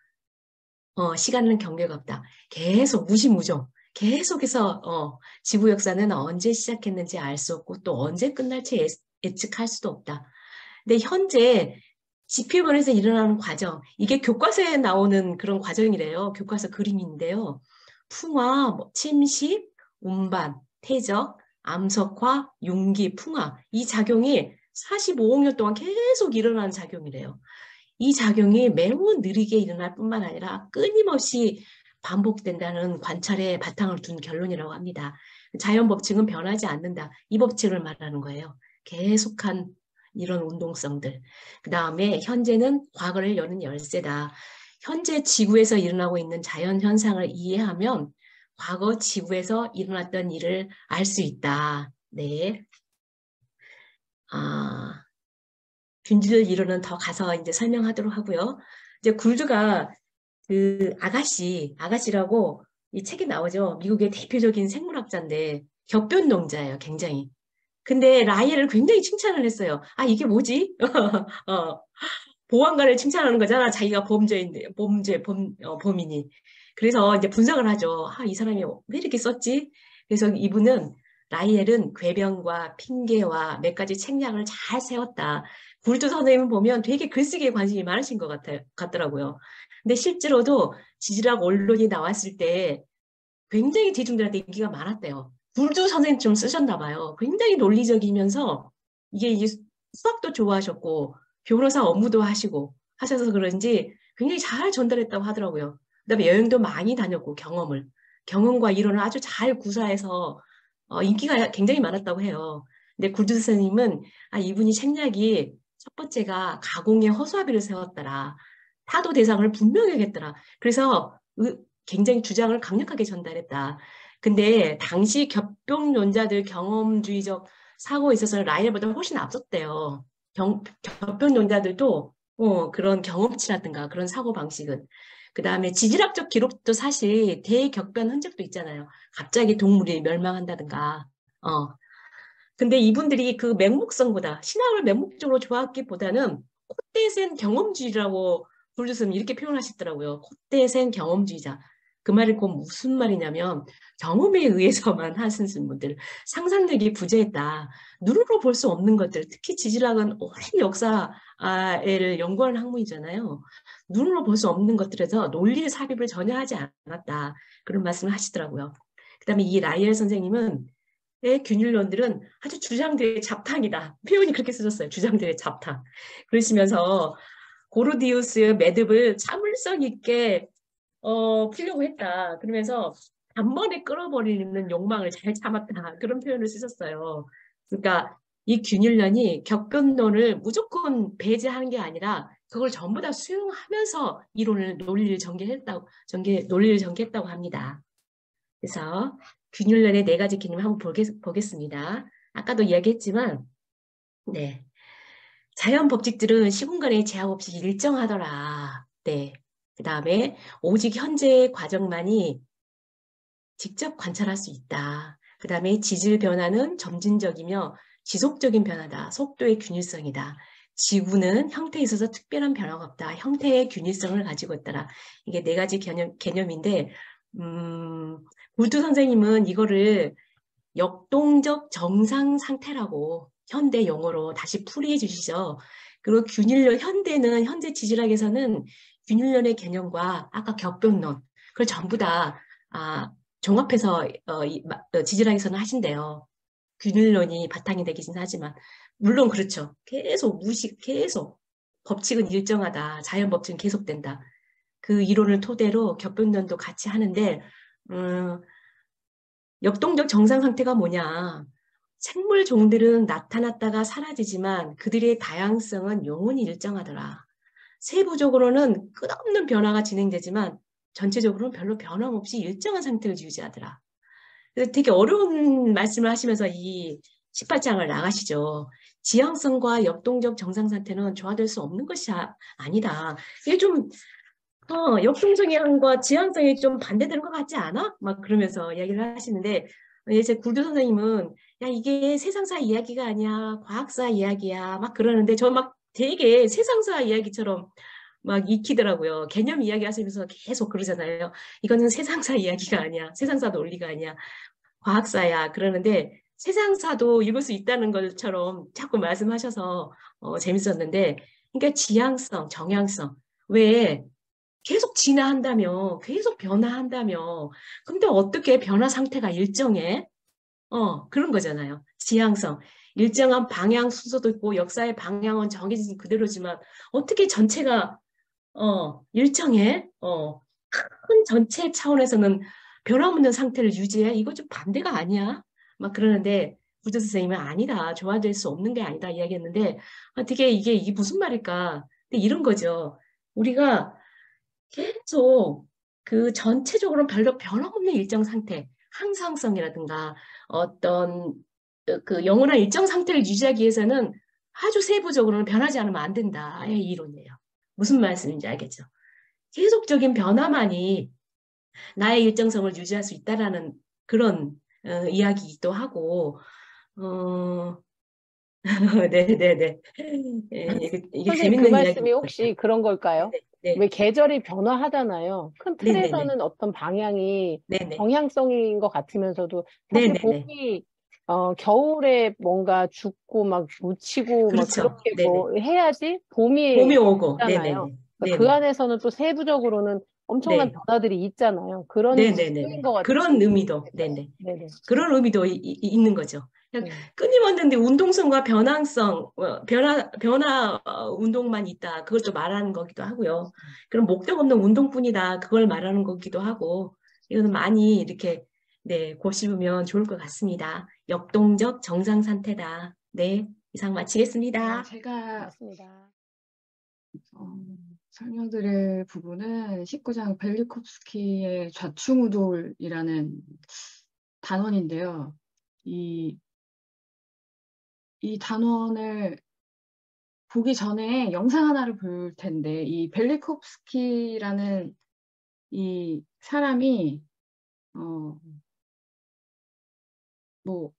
어, 시간은 경계가 없다. 계속 무시무정. 계속해서 어, 지구 역사는 언제 시작했는지 알 수 없고 또 언제 끝날지 예측할 수도 없다. 근데 현재 지피본에서 일어나는 과정, 이게 교과서에 나오는 그런 과정이래요. 교과서 그림인데요. 풍화, 뭐, 침식, 운반, 퇴적, 암석화, 용기, 풍화 이 작용이 사십오억 년 동안 계속 일어나는 작용이래요. 이 작용이 매우 느리게 일어날 뿐만 아니라 끊임없이 반복된다는 관찰에 바탕을 둔 결론이라고 합니다. 자연 법칙은 변하지 않는다. 이 법칙을 말하는 거예요. 계속한 이런 운동성들. 그 다음에 현재는 과거를 여는 열쇠다. 현재 지구에서 일어나고 있는 자연 현상을 이해하면 과거 지구에서 일어났던 일을 알 수 있다. 네. 아, 균질 이론은 더 가서 이제 설명하도록 하고요. 이제 굴두가 그 아가씨, 아가씨라고 이 책에 나오죠. 미국의 대표적인 생물학자인데 격변론자예요. 굉장히. 근데 라이엘을 굉장히 칭찬을 했어요. 아, 이게 뭐지? 어, 보안관을 칭찬하는 거잖아. 자기가 범죄인데, 범죄, 범, 어, 범인이. 그래서 이제 분석을 하죠. 아, 이 사람이 왜 이렇게 썼지? 그래서 이분은 라이엘은 궤변과 핑계와 몇 가지 책략을 잘 세웠다. 굴두 선생님 보면 되게 글쓰기에 관심이 많으신 것 같아요, 같더라고요. 근데 실제로도 지질학 언론이 나왔을 때 굉장히 대중들한테 인기가 많았대요. 굴두 선생님 좀 쓰셨나 봐요. 굉장히 논리적이면서 이게 이제 수학도 좋아하셨고 변호사 업무도 하시고 하셔서 그런지 굉장히 잘 전달했다고 하더라고요. 그다음에 여행도 많이 다녔고 경험을 경험과 이론을 아주 잘 구사해서 어, 인기가 굉장히 많았다고 해요. 근데 굴두 선생님은 아, 이분이 책략이 첫 번째가 가공의 허수아비를 세웠더라. 타도 대상을 분명하게 했더라. 그래서 굉장히 주장을 강력하게 전달했다. 근데 당시 격변론자들 경험주의적 사고에 있어서 라이엘보다 훨씬 앞섰대요. 경, 격변론자들도 어, 그런 경험치라든가 그런 사고방식은. 그 다음에 지질학적 기록도 사실 대격변 흔적도 있잖아요. 갑자기 동물이 멸망한다든가. 어. 근데 이분들이 그 맹목성보다 신학을 맹목적으로 좋아했기보다는 콧대센 경험주의라고 굴두스님 이렇게 표현하시더라고요. 콧대센 경험주의자. 그 말이 곧 무슨 말이냐면 경험에 의해서만 하신 분들, 상상력이 부재했다. 눈으로 볼 수 없는 것들, 특히 지질학은 오랜 역사를 연구하는 학문이잖아요. 눈으로 볼 수 없는 것들에서 논리의 삽입을 전혀 하지 않았다. 그런 말씀을 하시더라고요. 그 다음에 이 라이엘 선생님은 균일론들은 아주 주장들의 잡탕이다. 표현이 그렇게 쓰셨어요. 주장들의 잡탕. 그러시면서 고르디우스의 매듭을 참을성 있게 어, 풀려고 했다. 그러면서 단번에 끌어버리는 욕망을 잘 참았다. 그런 표현을 쓰셨어요. 그러니까 이 균일론이 격변론을 무조건 배제하는 게 아니라 그걸 전부 다 수용하면서 이론을 논리를 전개했다고 전개 논리를 전개했다고 합니다. 그래서 균일론의 네 가지 개념을 한번 보겠, 보겠습니다. 아까도 이야기했지만, 네. 자연 법칙들은 시공간에 제약 없이 일정하더라. 네. 그 다음에 오직 현재의 과정만이 직접 관찰할 수 있다. 그 다음에 지질 변화는 점진적이며 지속적인 변화다. 속도의 균일성이다. 지구는 형태에 있어서 특별한 변화가 없다. 형태의 균일성을 가지고 있더라. 이게 네 가지 개념, 개념인데 음, 골드 선생님은 이거를 역동적 정상 상태라고 현대 용어로 다시 풀이해 주시죠. 그리고 균일론, 현대는 현재 지질학에서는 균일론의 개념과 아까 격변론 그걸 전부 다 아, 종합해서 어, 이, 어, 지질학에서는 하신대요. 균일론이 바탕이 되긴 하지만 물론 그렇죠. 계속 무식, 계속 법칙은 일정하다. 자연 법칙은 계속된다. 그 이론을 토대로 격변론도 같이 하는데 음, 역동적 정상 상태가 뭐냐? 생물 종들은 나타났다가 사라지지만 그들의 다양성은 영원히 일정하더라. 세부적으로는 끝없는 변화가 진행되지만 전체적으로는 별로 변함없이 일정한 상태를 유지하더라. 그래서 되게 어려운 말씀을 하시면서 이 십팔 장을 나가시죠. 지향성과 역동적 정상 상태는 조화될 수 없는 것이 아, 아니다. 이게 좀 어, 역동성향과 지향성이 좀 반대되는 것 같지 않아? 막 그러면서 이야기를 하시는데 이제 굴드 선생님은 야 이게 세상사 이야기가 아니야 과학사 이야기야 막 그러는데 저 막 되게 세상사 이야기처럼 막 익히더라고요. 개념 이야기 하시면서 계속 그러잖아요. 이거는 세상사 이야기가 아니야. 세상사 논리가 아니야. 과학사야. 그러는데 세상사도 읽을 수 있다는 것처럼 자꾸 말씀하셔서 어, 재밌었는데 그러니까 지향성, 정향성 왜 계속 진화한다며, 계속 변화한다며. 근데 어떻게 변화 상태가 일정해? 어, 그런 거잖아요. 지향성. 일정한 방향 순서도 있고 역사의 방향은 정해진 그대로지만 어떻게 전체가 어, 일정해? 어, 큰 전체 차원에서는 변함없는 상태를 유지해? 이거 좀 반대가 아니야? 막 그러는데 구조 선생님은 아니다. 조화될 수 없는 게 아니다. 이야기했는데 어떻게 이게 이게 무슨 말일까? 근데 이런 거죠. 우리가 계속 그 전체적으로 별로 변함없는 일정 상태, 항상성이라든가 어떤 그 영원한 일정 상태를 유지하기 위해서는 아주 세부적으로는 변하지 않으면 안 된다의 이론이에요. 무슨 말씀인지 알겠죠? 계속적인 변화만이 나의 일정성을 유지할 수 있다라는 그런 어, 이야기이기도 하고, 어, 네네네. 이게, 이게 선생님 그 재밌는 말씀이 이야기입니다. 혹시 그런 걸까요? 네, 왜 계절이 변화하잖아요. 큰 네네네. 틀에서는 어떤 방향이 네네. 정향성인 것 같으면서도 사실 네네네. 봄이 어, 겨울에 뭔가 죽고 막 묻히고 막 그렇죠. 그렇게 네네. 뭐 해야지 봄이 봄이 오고, 있잖아요. 네네네. 그러니까 그 네네. 안에서는 또 세부적으로는 엄청난 네. 변화들이 있잖아요. 그런 뜻인 네네네. 것 같아요. 그런 의미도, 네네. 네네. 그런 의미도 이, 이, 있는 거죠. 그냥 네. 끊임없는데 운동성과 변화성, 어, 변화, 변화 어, 운동만 있다. 그걸 또 말하는 거기도 하고요. 그럼 목적 없는 운동뿐이다. 그걸 말하는 거기도 하고, 이거는 많이 이렇게, 네, 고심으면 좋을 것 같습니다. 역동적 정상 상태다. 네, 이상 마치겠습니다. 어, 제가 맞습니다. 어, 설명드릴 부분은 십구 장 벨리콥스키의 좌충우돌이라는 단원인데요. 이, 이 단원을 보기 전에 영상 하나를 볼 텐데, 이 벨리콥스키라는 이 사람이, 어, 뭐,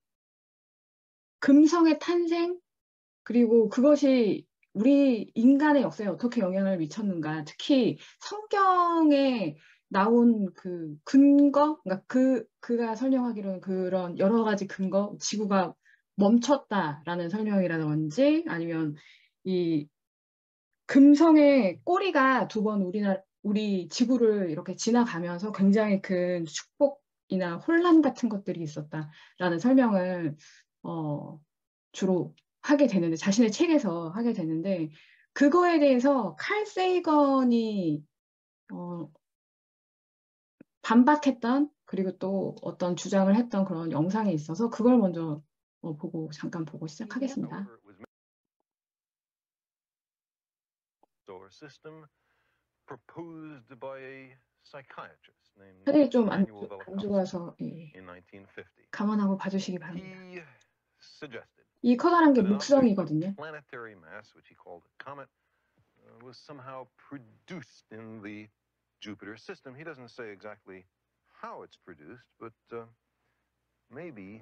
금성의 탄생, 그리고 그것이 우리 인간의 역사에 어떻게 영향을 미쳤는가, 특히 성경에 나온 그 근거, 그러니까 그, 그가 설명하기로는 그런 여러 가지 근거, 지구가 멈췄다라는 설명이라든지 아니면 이 금성의 꼬리가 두 번 우리나라, 우리 지구를 이렇게 지나가면서 굉장히 큰 축복이나 혼란 같은 것들이 있었다라는 설명을 어, 주로 하게 되는데, 자신의 책에서 하게 되는데, 그거에 대해서 칼 세이건이 어, 반박했던, 그리고 또 어떤 주장을 했던 그런 영상이 있어서 그걸 먼저 어, 보고 잠깐 보고 시작하겠습니다. Solar system proposed by 사실 좀 안 안 좋아서 예, 감안하고 봐주시기 바랍니다. 이 커다란 게 목성이거든요. was somehow produced in the Jupiter system. He doesn't say exactly how it's produced, but uh, maybe.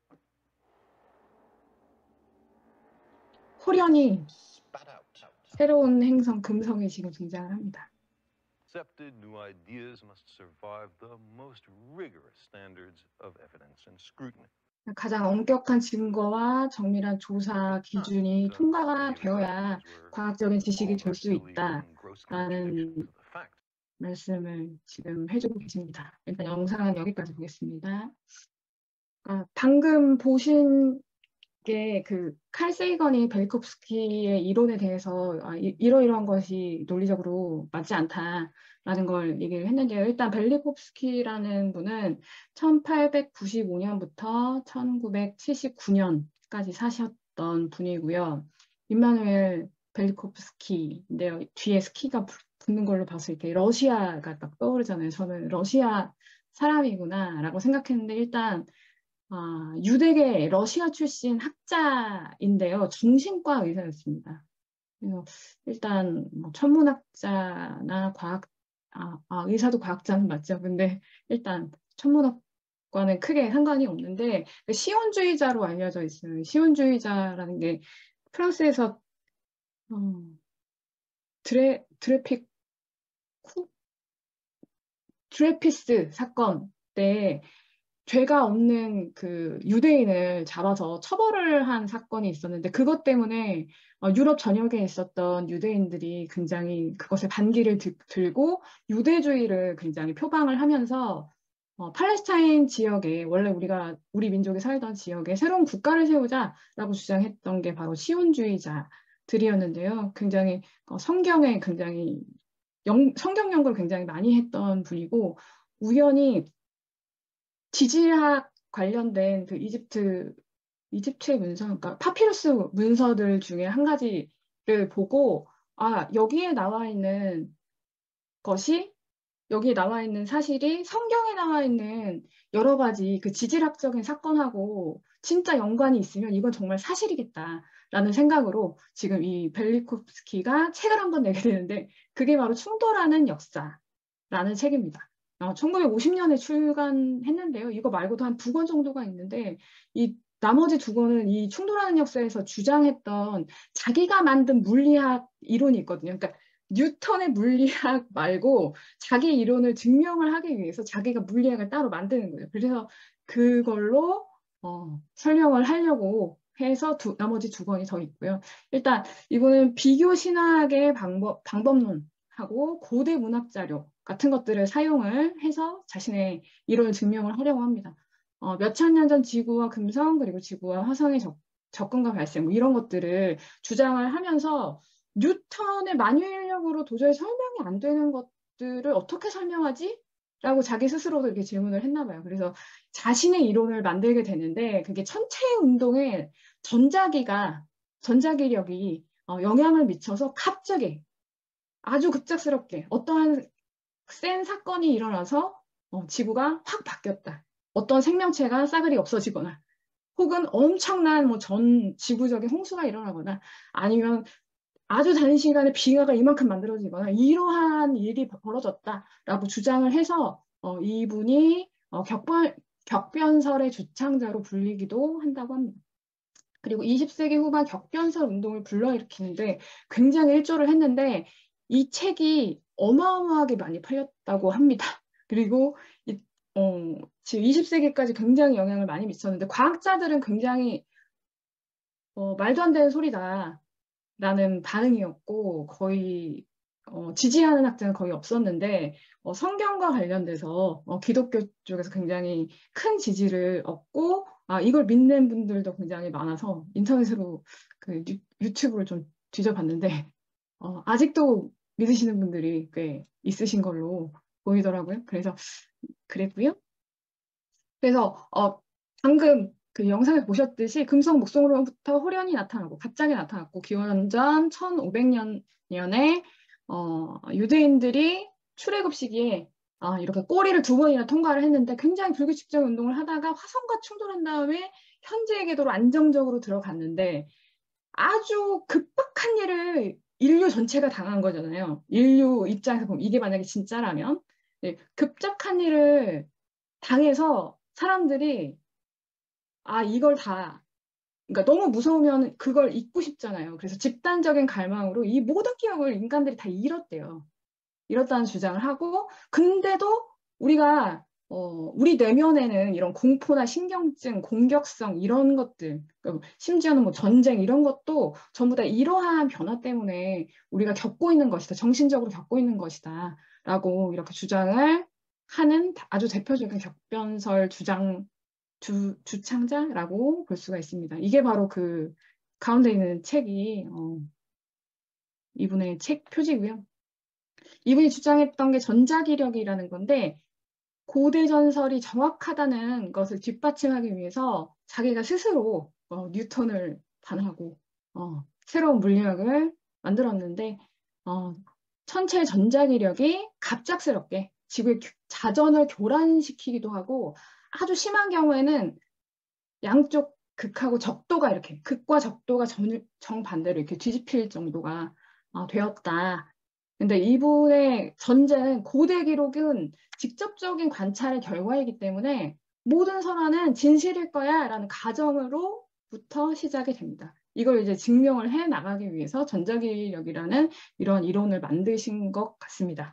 호련이 새로운 행성 금성이 지금 등장을 합니다. Accepted new ideas must survive the most rigorous standards of evidence and scrutiny. 가장 엄격한 증거와 정밀한 조사 기준이 통과가 되어야 과학적인 지식이 될 수 있다라는 말씀을 지금 해주고 계십니다. 일단 영상은 여기까지 보겠습니다. 아, 방금 보신 게 그 칼 세이건이 벨리콥스키의 이론에 대해서 아, 이, 이러이러한 것이 논리적으로 맞지 않다라는 걸 얘기를 했는데요. 일단 벨리콥스키라는 분은 천팔백구십오 년부터 천구백칠십구 년까지 사셨던 분이고요. 임마누엘 벨리콥스키인데요. 뒤에 스키가 붙는 걸로 봐서 이렇게 러시아가 딱 떠오르잖아요. 저는 러시아 사람이구나라고 생각했는데 일단 아, 유대계 러시아 출신 학자인데요. 정신과 의사였습니다. 그래서 일단 뭐 천문학자나 과학, 아, 아, 의사도 과학자는 맞죠. 근데 일단 천문학과는 크게 상관이 없는데 시온주의자로 알려져 있어요. 시온주의자라는 게 프랑스에서 어, 드레, 드레픽 쿠? 드레피스 사건 때 죄가 없는 그 유대인을 잡아서 처벌을 한 사건이 있었는데 그것 때문에 유럽 전역에 있었던 유대인들이 굉장히 그것에 반기를 드, 들고 유대주의를 굉장히 표방을 하면서 어, 팔레스타인 지역에 원래 우리가 우리 민족이 살던 지역에 새로운 국가를 세우자라고 주장했던 게 바로 시온주의자들이었는데요. 굉장히 어, 성경에 굉장히 영, 성경 연구를 굉장히 많이 했던 분이고 우연히 지질학 관련된 그 이집트, 이집트의 문서, 그러니까 파피루스 문서들 중에 한 가지를 보고, 아, 여기에 나와 있는 것이, 여기에 나와 있는 사실이 성경에 나와 있는 여러 가지 그 지질학적인 사건하고 진짜 연관이 있으면 이건 정말 사실이겠다라는 생각으로 지금 이 벨리콥스키가 책을 한권 내게 되는데 그게 바로 충돌하는 역사라는 책입니다. 어, 천구백오십 년에 출간했는데요. 이거 말고도 한 두 권 정도가 있는데 이 나머지 두 권은 이 충돌하는 역사에서 주장했던 자기가 만든 물리학 이론이 있거든요. 그러니까 뉴턴의 물리학 말고 자기 이론을 증명을 하기 위해서 자기가 물리학을 따로 만드는 거예요. 그래서 그걸로 어, 설명을 하려고 해서 두, 나머지 두 권이 더 있고요. 일단 이거는 비교 신학의 방법, 방법론하고 고대 문학 자료 같은 것들을 사용을 해서 자신의 이론을 증명을 하려고 합니다. 어, 몇천 년 전 지구와 금성 그리고 지구와 화성의 접, 접근과 발생 뭐 이런 것들을 주장을 하면서 뉴턴의 만유인력으로 도저히 설명이 안 되는 것들을 어떻게 설명하지? 라고 자기 스스로도 이렇게 질문을 했나 봐요. 그래서 자신의 이론을 만들게 되는데 그게 천체 운동에 전자기가 전자기력이 어, 영향을 미쳐서 갑자기 아주 급작스럽게 어떠한 센 사건이 일어나서 어, 지구가 확 바뀌었다. 어떤 생명체가 싸그리 없어지거나 혹은 엄청난 뭐 전 지구적인 홍수가 일어나거나 아니면 아주 단시간에 빙하가 이만큼 만들어지거나 이러한 일이 벌어졌다라고 주장을 해서 어, 이분이 어, 격변, 격변설의 주창자로 불리기도 한다고 합니다. 그리고 이십 세기 후반 격변설 운동을 불러일으키는데 굉장히 일조를 했는데 이 책이 어마어마하게 많이 팔렸다고 합니다. 그리고 이, 어, 지금 이십 세기까지 굉장히 영향을 많이 미쳤는데 과학자들은 굉장히 어, 말도 안 되는 소리다 라는 반응이었고 거의 어, 지지하는 학자는 거의 없었는데 어, 성경과 관련돼서 어, 기독교 쪽에서 굉장히 큰 지지를 얻고 아, 이걸 믿는 분들도 굉장히 많아서 인터넷으로 그 유, 유튜브를 좀 뒤져봤는데 어, 아직도 믿으시는 분들이 꽤 있으신 걸로 보이더라고요. 그래서 그랬고요. 그래서 어, 방금 그 영상에 보셨듯이 금성 목성으로부터 호련이 나타나고 갑자기 나타났고 기원전 천오백 년에 어, 유대인들이 출애굽 시기에 아, 이렇게 꼬리를 두 번이나 통과를 했는데 굉장히 불규칙적인 운동을 하다가 화성과 충돌한 다음에 현재의 궤도로 안정적으로 들어갔는데 아주 급박한 일을 인류 전체가 당한 거잖아요. 인류 입장에서 보면 이게 만약에 진짜라면 네, 급작한 일을 당해서 사람들이 아 이걸 다 그러니까 너무 무서우면 그걸 잊고 싶잖아요. 그래서 집단적인 갈망으로 이 모든 기억을 인간들이 다 잃었대요. 잃었다는 주장을 하고 근데도 우리가 어, 우리 내면에는 이런 공포나 신경증, 공격성 이런 것들 심지어는 뭐 전쟁 이런 것도 전부 다 이러한 변화 때문에 우리가 겪고 있는 것이다. 정신적으로 겪고 있는 것이다. 라고 이렇게 주장을 하는 아주 대표적인 격변설 주장 주, 주창자라고 볼 수가 있습니다. 이게 바로 그 가운데 있는 책이 어, 이분의 책 표지고요. 이분이 주장했던 게 전자기력이라는 건데 고대 전설이 정확하다는 것을 뒷받침하기 위해서 자기가 스스로 어, 뉴턴을 반하고 어, 새로운 물리학을 만들었는데 어, 천체의 전자기력이 갑작스럽게 지구의 자전을 교란시키기도 하고 아주 심한 경우에는 양쪽 극하고 적도가 이렇게 극과 적도가 정, 정반대로 이렇게 뒤집힐 정도가 어, 되었다. 근데 이분의 전제는 고대 기록은 직접적인 관찰의 결과이기 때문에 모든 설화는 진실일 거야 라는 가정으로부터 시작이 됩니다. 이걸 이제 증명을 해 나가기 위해서 전자기력이라는 이런 이론을 만드신 것 같습니다.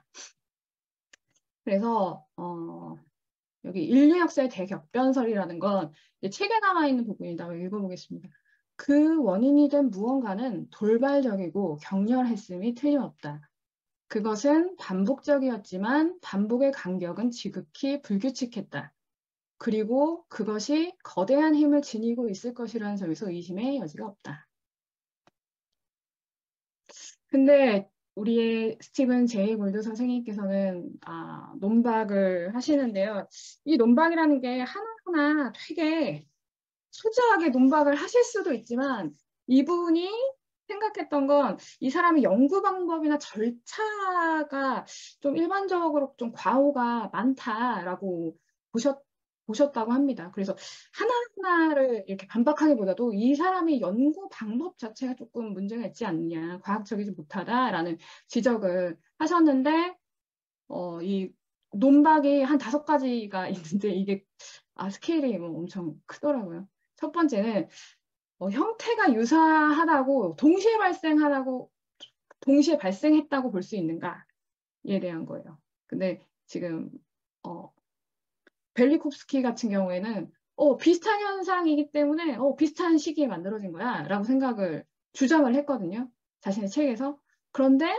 그래서 어, 여기 인류 역사의 대격변설이라는 건 책에 남아 있는 부분이다. 읽어보겠습니다. 그 원인이 된 무언가는 돌발적이고 격렬했음이 틀림없다. 그것은 반복적이었지만 반복의 간격은 지극히 불규칙했다. 그리고 그것이 거대한 힘을 지니고 있을 것이라는 점에서 의심의 여지가 없다. 근데 우리의 스티븐 제이 골드 선생님께서는 아, 논박을 하시는데요. 이 논박이라는 게 하나하나 되게 소저하게 논박을 하실 수도 있지만 이분이 생각했던 건 이 사람의 연구 방법이나 절차가 좀 일반적으로 좀 과오가 많다라고 보셨, 보셨다고 합니다. 그래서 하나하나를 이렇게 반박하기보다도 이 사람의 연구 방법 자체가 조금 문제가 있지 않느냐, 과학적이지 못하다라는 지적을 하셨는데 어, 이 논박이 한 다섯 가지가 있는데 이게 아, 스케일이 뭐 엄청 크더라고요. 첫 번째는 어, 형태가 유사하다고 동시에 발생하다고 동시에 발생했다고 볼 수 있는가에 대한 거예요. 근데 지금 어, 벨리콥스키 같은 경우에는 어, 비슷한 현상이기 때문에 어, 비슷한 시기에 만들어진 거야 라고 생각을 주장을 했거든요. 자신의 책에서. 그런데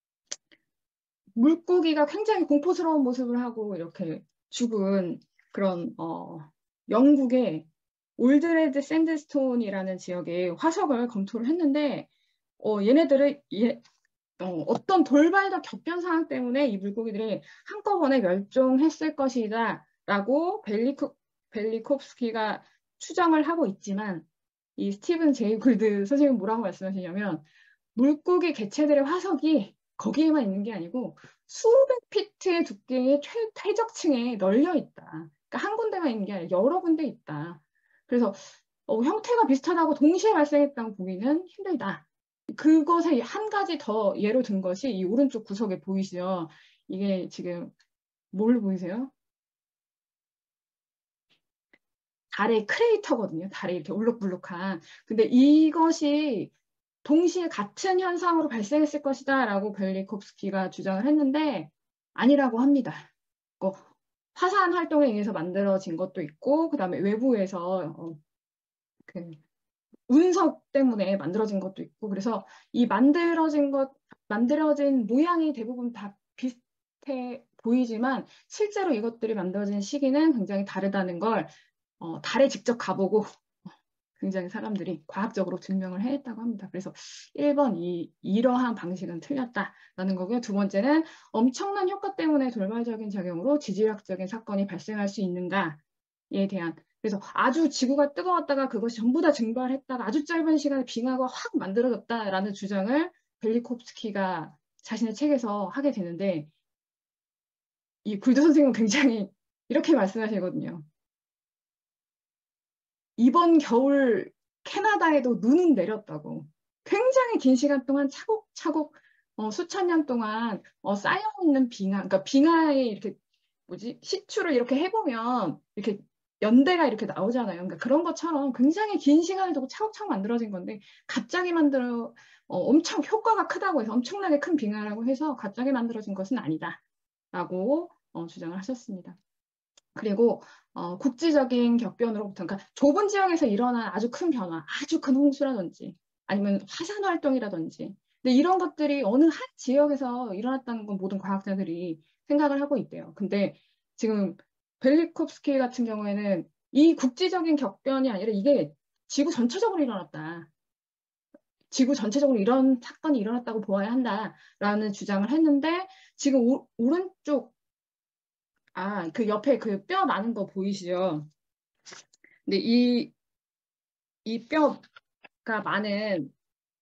물고기가 굉장히 공포스러운 모습을 하고 이렇게 죽은 그런 어, 영국의 올드레드 샌드스톤이라는 지역의 화석을 검토를 했는데 어, 얘네들은 예, 어, 어떤 돌발적 격변 상황 때문에 이 물고기들이 한꺼번에 멸종했을 것이다 라고 벨리코, 벨리콥스키가 추정을 하고 있지만 이 스티븐 제이 골드 선생님은 뭐라고 말씀하시냐면 물고기 개체들의 화석이 거기에만 있는 게 아니고 수백 피트의 두께의 최, 퇴적층에 널려 있다. 그러니까 한 군데만 있는 게 아니라 여러 군데 있다. 그래서 어, 형태가 비슷하다고 동시에 발생했다고 보기는 힘들다. 그것에 한 가지 더 예로 든 것이 이 오른쪽 구석에 보이시죠? 이게 지금 뭘 보이세요? 달의 크레이터거든요. 달에 이렇게 울룩불룩한. 근데 이것이 동시에 같은 현상으로 발생했을 것이다 라고 벨리콥스키가 주장을 했는데 아니라고 합니다. 어, 화산 활동에 의해서 만들어진 것도 있고 그 다음에 외부에서 어, 그 운석 때문에 만들어진 것도 있고 그래서 이 만들어진 것 만들어진 모양이 대부분 다 비슷해 보이지만 실제로 이것들이 만들어진 시기는 굉장히 다르다는 걸 어, 달에 직접 가보고 굉장히 사람들이 과학적으로 증명을 해냈다고 합니다. 그래서 일 번 이, 이러한 방식은 틀렸다라는 거고요. 두 번째는 엄청난 효과 때문에 돌발적인 작용으로 지질학적인 사건이 발생할 수 있는가에 대한 그래서 아주 지구가 뜨거웠다가 그것이 전부 다 증발했다가 아주 짧은 시간에 빙하가 확 만들어졌다라는 주장을 벨리콥스키가 자신의 책에서 하게 되는데 이 굴드 선생님은 굉장히 이렇게 말씀하시거든요. 이번 겨울 캐나다에도 눈은 내렸다고. 굉장히 긴 시간 동안 차곡차곡 어, 수천 년 동안 어, 쌓여있는 빙하, 그러니까 빙하에 이렇게 뭐지 시추를 이렇게 해보면 이렇게 연대가 이렇게 나오잖아요. 그러니까 그런 것처럼 굉장히 긴 시간을 두고 차곡차곡 만들어진 건데 갑자기 만들어 어, 엄청 효과가 크다고 해서 엄청나게 큰 빙하라고 해서 갑자기 만들어진 것은 아니다라고 어, 주장을 하셨습니다. 그리고 어, 국지적인 격변으로부터 그러니까 좁은 지역에서 일어난 아주 큰 변화, 아주 큰 홍수라든지 아니면 화산 활동이라든지 근데 이런 것들이 어느 한 지역에서 일어났다는 건 모든 과학자들이 생각을 하고 있대요. 근데 지금 벨리콥스키 같은 경우에는 이 국지적인 격변이 아니라 이게 지구 전체적으로 일어났다. 지구 전체적으로 이런 사건이 일어났다고 보아야 한다라는 주장을 했는데 지금 오, 오른쪽 아, 그 옆에 그 뼈 많은 거 보이시죠? 근데 이, 이 뼈가 많은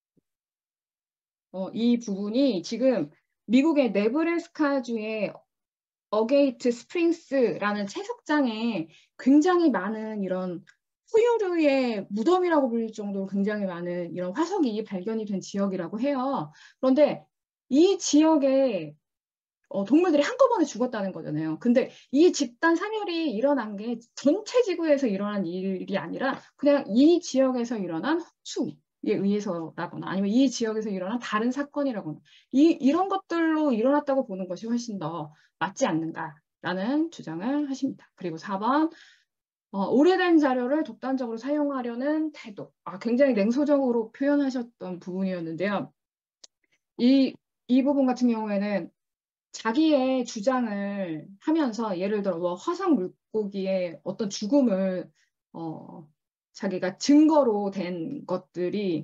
어, 이 부분이 지금 미국의 네브래스카주의 어게이트 스프링스라는 채석장에 굉장히 많은 이런 포유류의 무덤이라고 불릴 정도로 굉장히 많은 이런 화석이 발견이 된 지역이라고 해요. 그런데 이 지역에 어, 동물들이 한꺼번에 죽었다는 거잖아요. 근데 이 집단 사멸이 일어난 게 전체 지구에서 일어난 일이 아니라 그냥 이 지역에서 일어난 홍수에 의해서라거나 아니면 이 지역에서 일어난 다른 사건이라거나 이, 이런 것들로 일어났다고 보는 것이 훨씬 더 맞지 않는가라는 주장을 하십니다. 그리고 사 번 어, 오래된 자료를 독단적으로 사용하려는 태도. 아, 굉장히 냉소적으로 표현하셨던 부분이었는데요. 이, 이 부분 같은 경우에는 자기의 주장을 하면서 예를 들어 뭐 화성 물고기의 어떤 죽음을 어, 자기가 증거로 된 것들이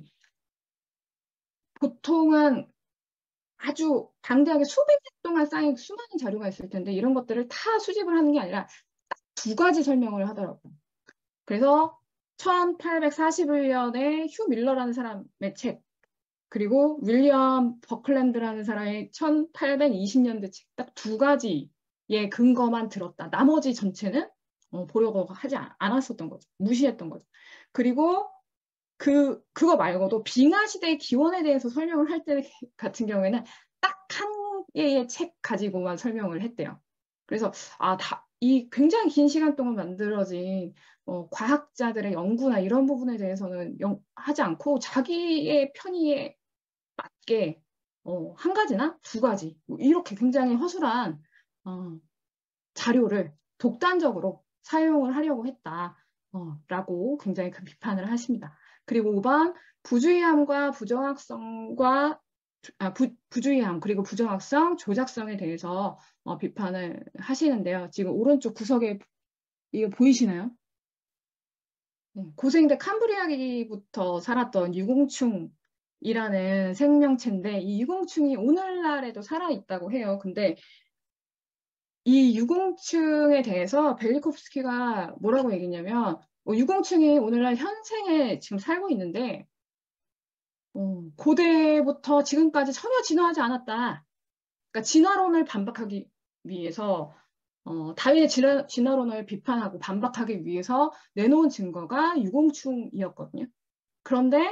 보통은 아주 방대하게 수백 년 동안 쌓인 수많은 자료가 있을 텐데 이런 것들을 다 수집을 하는 게 아니라 딱 두 가지 설명을 하더라고요. 그래서 천팔백사십일 년에 휴 밀러라는 사람의 책 그리고 윌리엄 버클랜드라는 사람의 천팔백이십 년대 책 딱 두 가지의 근거만 들었다. 나머지 전체는 어, 보려고 하지 않았었던 거죠. 무시했던 거죠. 그리고 그, 그거 말고도 빙하 시대의 기원에 대해서 설명을 할 때 같은 경우에는 딱 한 개의 책 가지고만 설명을 했대요. 그래서 아, 다, 이 굉장히 긴 시간 동안 만들어진 어, 과학자들의 연구나 이런 부분에 대해서는 영, 하지 않고 자기의 편의에 맞게 어, 한 가지나 두 가지 뭐 이렇게 굉장히 허술한 어, 자료를 독단적으로 사용을 하려고 했다라고 굉장히 큰 비판을 하십니다. 그리고 오 번 부주의함과 부정확성과 아, 부, 부주의함 그리고 부정확성, 조작성에 대해서 어, 비판을 하시는데요. 지금 오른쪽 구석에 이거 보이시나요? 네, 고생대 캄브리아기부터 살았던 유공충이라는 생명체인데 이 유공충이 오늘날에도 살아있다고 해요. 근데 이 유공충에 대해서 벨리콥스키가 뭐라고 얘기했냐면 어, 유공충이 오늘날 현생에 지금 살고 있는데 어, 고대부터 지금까지 전혀 진화하지 않았다. 그러니까 진화론을 반박하기 위해서 어, 다윈의 진화, 진화론을 비판하고 반박하기 위해서 내놓은 증거가 유공충이었거든요. 그런데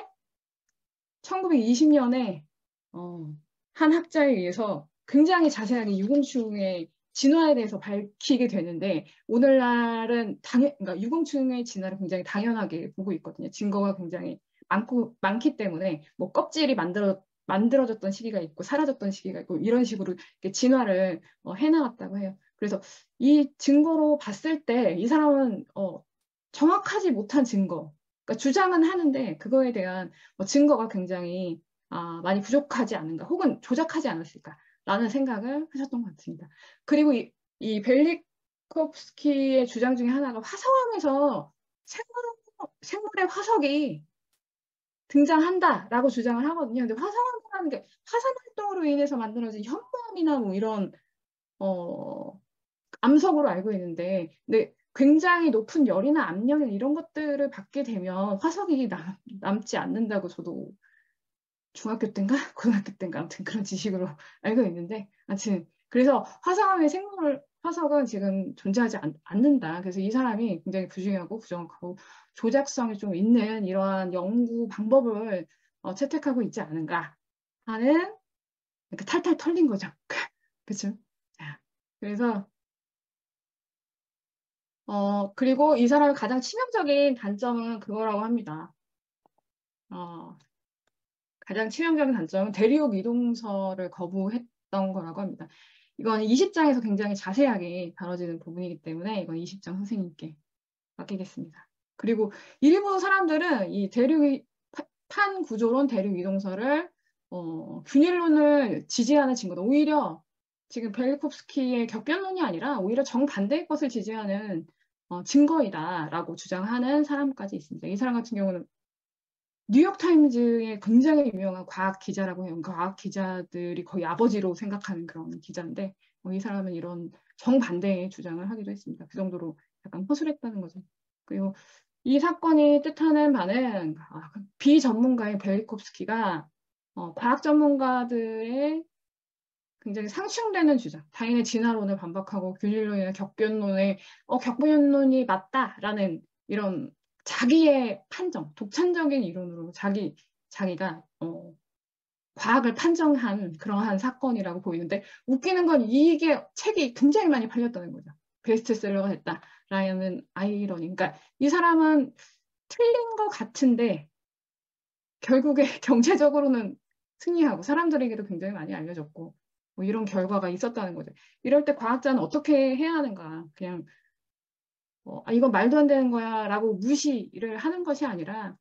천구백이십 년에 어, 한 학자에 의해서 굉장히 자세하게 유공충의 진화에 대해서 밝히게 되는데 오늘날은 당연, 그러니까 유공충의 진화를 굉장히 당연하게 보고 있거든요. 증거가 굉장히 많고 많기 때문에 뭐 껍질이 만들어 만들어졌던 시기가 있고 사라졌던 시기가 있고 이런 식으로 이렇게 진화를 어, 해나갔다고 해요. 그래서 이 증거로 봤을 때 이 사람은 어, 정확하지 못한 증거, 그러니까 주장은 하는데 그거에 대한 어, 증거가 굉장히 아, 많이 부족하지 않은가, 혹은 조작하지 않았을까라는 생각을 하셨던 것 같습니다. 그리고 이, 이 벨리콥스키의 주장 중에 하나가 화성암에서 생물, 생물의 화석이 등장한다라고 주장을 하거든요. 근데 화성암이라는 게 화산 활동으로 인해서 만들어진 현무암이나 뭐 이런 어, 암석으로 알고 있는데, 근데 굉장히 높은 열이나 압력이나 이런 것들을 받게 되면 화석이 남, 남지 않는다고 저도 중학교 때인가 고등학교 때인가 아무튼 그런 지식으로 알고 있는데, 아무튼 그래서 화성암의 생물 화석은 지금 존재하지 않, 않는다. 그래서 이 사람이 굉장히 부중하고 부정하고 조작성이 좀 있는 이러한 연구 방법을 어, 채택하고 있지 않은가 하는 그러니까 탈탈 털린 거죠. 그렇죠? 자, 그래서 어 그리고 이 사람의 가장 치명적인 단점은 그거라고 합니다. 어, 가장 치명적인 단점은 대륙 이동설을 거부했던 거라고 합니다. 이건 이십 장에서 굉장히 자세하게 다뤄지는 부분이기 때문에 이건 이십 장 선생님께 맡기겠습니다. 그리고 일부 사람들은 이 대륙 판 구조론 대륙 이동설을 어, 균일론을 지지하는 증거다. 오히려 지금 벨리콥스키의 격변론이 아니라 오히려 정반대의 것을 지지하는 어, 증거이다라고 주장하는 사람까지 있습니다. 이 사람 같은 경우는 뉴욕타임즈의 굉장히 유명한 과학 기자라고 해요. 과학 기자들이 거의 아버지로 생각하는 그런 기자인데 어, 이 사람은 이런 정반대의 주장을 하기도 했습니다. 그 정도로 약간 허술했다는 거죠. 그리고 이 사건이 뜻하는 바는 아, 비전문가인 벨리콥스키가 어, 과학 전문가들의 굉장히 상충되는 주장, 당연히 진화론을 반박하고 균일론이나 격변론에 어, 격변론이 맞다라는 이런 자기의 판정, 독창적인 이론으로 자기, 자기가 어, 과학을 판정한 그러한 사건이라고 보이는데 웃기는 건 이게 책이 굉장히 많이 팔렸다는 거죠. 베스트셀러가 됐다라는 아이러니. 그러니까 이 사람은 틀린 것 같은데 결국에 경제적으로는 승리하고 사람들에게도 굉장히 많이 알려졌고 뭐 이런 결과가 있었다는 거죠. 이럴 때 과학자는 어떻게 해야 하는가. 그냥 어, 아, 이건 말도 안 되는 거야 라고 무시를 하는 것이 아니라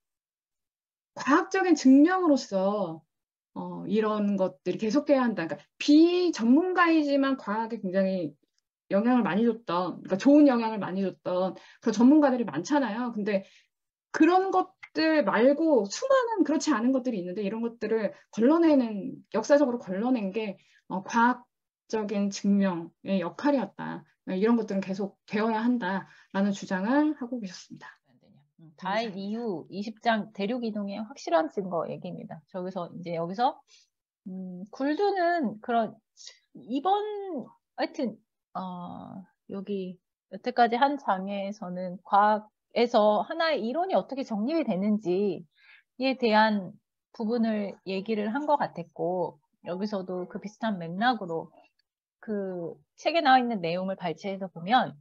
과학적인 증명으로서 어, 이런 것들이 계속돼야 한다. 그러니까 비전문가이지만 과학에 굉장히 영향을 많이 줬던, 그러니까 좋은 영향을 많이 줬던 그런 전문가들이 많잖아요. 근데 그런 것들 말고 수많은 그렇지 않은 것들이 있는데 이런 것들을 걸러내는, 역사적으로 걸러낸 게 어, 과학적인 증명의 역할이었다. 이런 것들은 계속 되어야 한다라는 주장을 하고 계셨습니다. 다인 이후 이십 장 대륙 이동의 확실한 증거 얘기입니다. 저기서 이제 여기서 음, 굴드는 그런 이번 하여튼 어, 여기 여태까지 한 장에서는 과학에서 하나의 이론이 어떻게 정립이 되는지에 대한 부분을 얘기를 한 것 같았고 여기서도 그 비슷한 맥락으로 그 책에 나와 있는 내용을 발췌해서 보면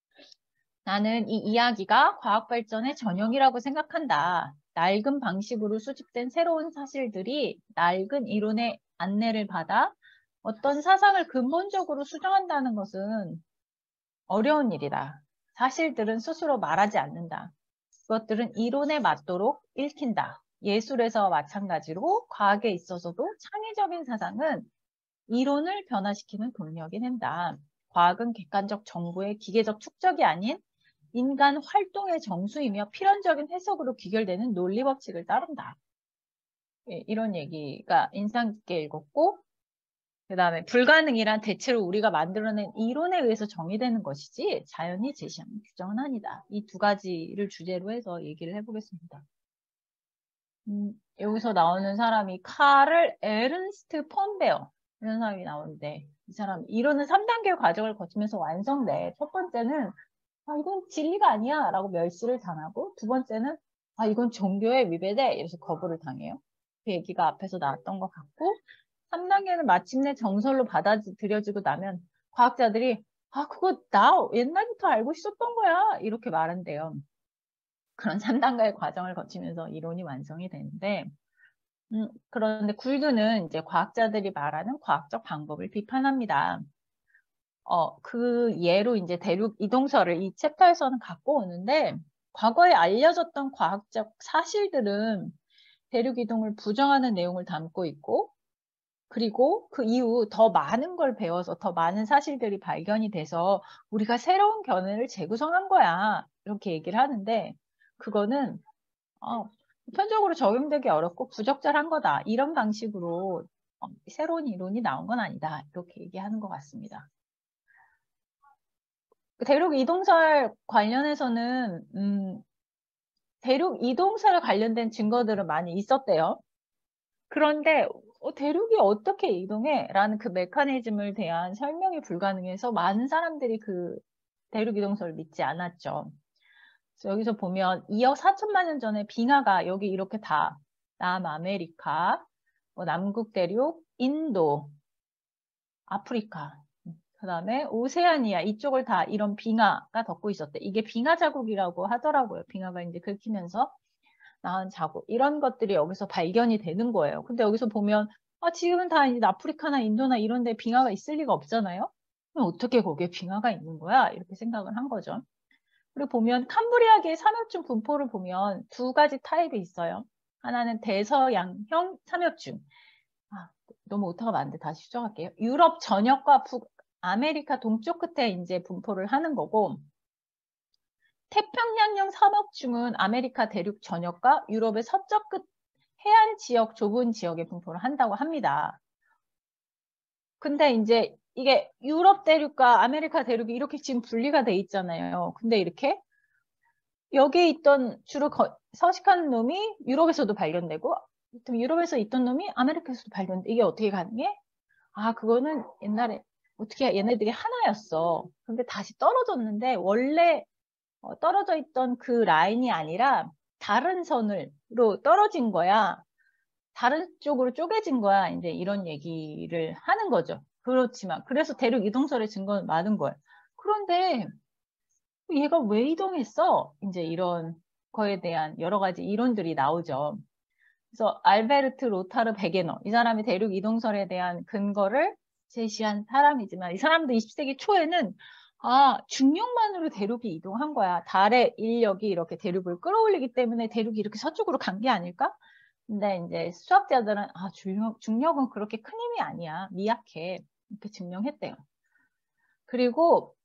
나는 이 이야기가 과학 발전의 전형이라고 생각한다. 낡은 방식으로 수집된 새로운 사실들이 낡은 이론의 안내를 받아 어떤 사상을 근본적으로 수정한다는 것은 어려운 일이다. 사실들은 스스로 말하지 않는다. 그것들은 이론에 맞도록 읽힌다. 예술에서 마찬가지로 과학에 있어서도 창의적인 사상은 이론을 변화시키는 동력이 된다. 과학은 객관적 정보의 기계적 축적이 아닌 인간 활동의 정수이며 필연적인 해석으로 귀결되는 논리 법칙을 따른다. 예, 이런 얘기가 인상 깊게 읽었고 그 다음에 불가능이란 대체로 우리가 만들어낸 이론에 의해서 정의되는 것이지 자연이 제시하는 규정은 아니다. 이 두 가지를 주제로 해서 얘기를 해보겠습니다. 음, 여기서 나오는 사람이 카를 에른스트 폰베어 이런 사람이 나오는데 이 사람 이론은 삼 단계 과정을 거치면서 완성돼. 첫 번째는 아, 이건 진리가 아니야 라고 멸시를 당하고 두 번째는 아, 이건 종교에 위배돼 이래서 거부를 당해요. 그 얘기가 앞에서 나왔던 것 같고 삼 단계는 마침내 정설로 받아들여지고 나면 과학자들이 아, 그거 나 옛날부터 알고 있었던 거야 이렇게 말한대요. 그런 삼 단계의 과정을 거치면서 이론이 완성이 되는데 음, 그런데 굴드는 이제 과학자들이 말하는 과학적 방법을 비판합니다. 어, 그 예로 이제 대륙 이동설을 이 챕터에서는 갖고 오는데 과거에 알려졌던 과학적 사실들은 대륙 이동을 부정하는 내용을 담고 있고 그리고 그 이후 더 많은 걸 배워서 더 많은 사실들이 발견이 돼서 우리가 새로운 견해를 재구성한 거야 이렇게 얘기를 하는데 그거는 어, 보편적으로 적용되기 어렵고 부적절한 거다 이런 방식으로 어, 새로운 이론이 나온 건 아니다 이렇게 얘기하는 것 같습니다. 대륙 이동설 관련해서는 음, 대륙 이동설 관련된 증거들은 많이 있었대요. 그런데 어, 대륙이 어떻게 이동해? 라는 그 메커니즘을 대한 설명이 불가능해서 많은 사람들이 그 대륙 이동설을 믿지 않았죠. 그래서 여기서 보면 이억 사천만 년 전에 빙하가 여기 이렇게 다 남아메리카, 뭐 남극 대륙, 인도, 아프리카, 그 다음에 오세아니아 이쪽을 다 이런 빙하가 덮고 있었대. 이게 빙하 자국이라고 하더라고요. 빙하가 이제 긁히면서 나온 자국. 이런 것들이 여기서 발견이 되는 거예요. 근데 여기서 보면 아, 지금은 다 이제 아프리카나 인도나 이런 데 빙하가 있을 리가 없잖아요. 그럼 어떻게 거기에 빙하가 있는 거야? 이렇게 생각을 한 거죠. 그리고 보면 캄브리아계의 삼엽중 분포를 보면 두 가지 타입이 있어요. 하나는 대서양형 삼엽중. 아, 너무 오타가 많은데 다시 수정할게요. 유럽 전역과 북 아메리카 동쪽 끝에 이제 분포를 하는 거고, 태평양형 삼엽중은 아메리카 대륙 전역과 유럽의 서쪽 끝 해안 지역 좁은 지역에 분포를 한다고 합니다. 근데 이제 이게 유럽 대륙과 아메리카 대륙이 이렇게 지금 분리가 돼 있잖아요. 근데 이렇게 여기에 있던 주로 거, 서식하는 놈이 유럽에서도 발견되고 유럽에서 있던 놈이 아메리카에서도 발견돼. 이게 어떻게 가능해? 아, 그거는 옛날에 어떻게 얘네들이 하나였어. 근데 다시 떨어졌는데 원래 어, 떨어져 있던 그 라인이 아니라 다른 선으로 떨어진 거야. 다른 쪽으로 쪼개진 거야. 이제 이런 얘기를 하는 거죠. 그렇지만 그래서 대륙 이동설의 증거는 많은 거예요. 그런데 얘가 왜 이동했어? 이제 이런 거에 대한 여러 가지 이론들이 나오죠. 그래서 알베르트 로타르 베게너, 이 사람이 대륙 이동설에 대한 근거를 제시한 사람이지만 이 사람도 이십 세기 초에는 아, 중력만으로 대륙이 이동한 거야. 달의 인력이 이렇게 대륙을 끌어올리기 때문에 대륙이 이렇게 서쪽으로 간 게 아닐까? 근데 이제 수학자들은 아, 중력, 중력은 그렇게 큰 힘이 아니야. 미약해. 이렇게 증명했대요. 그리고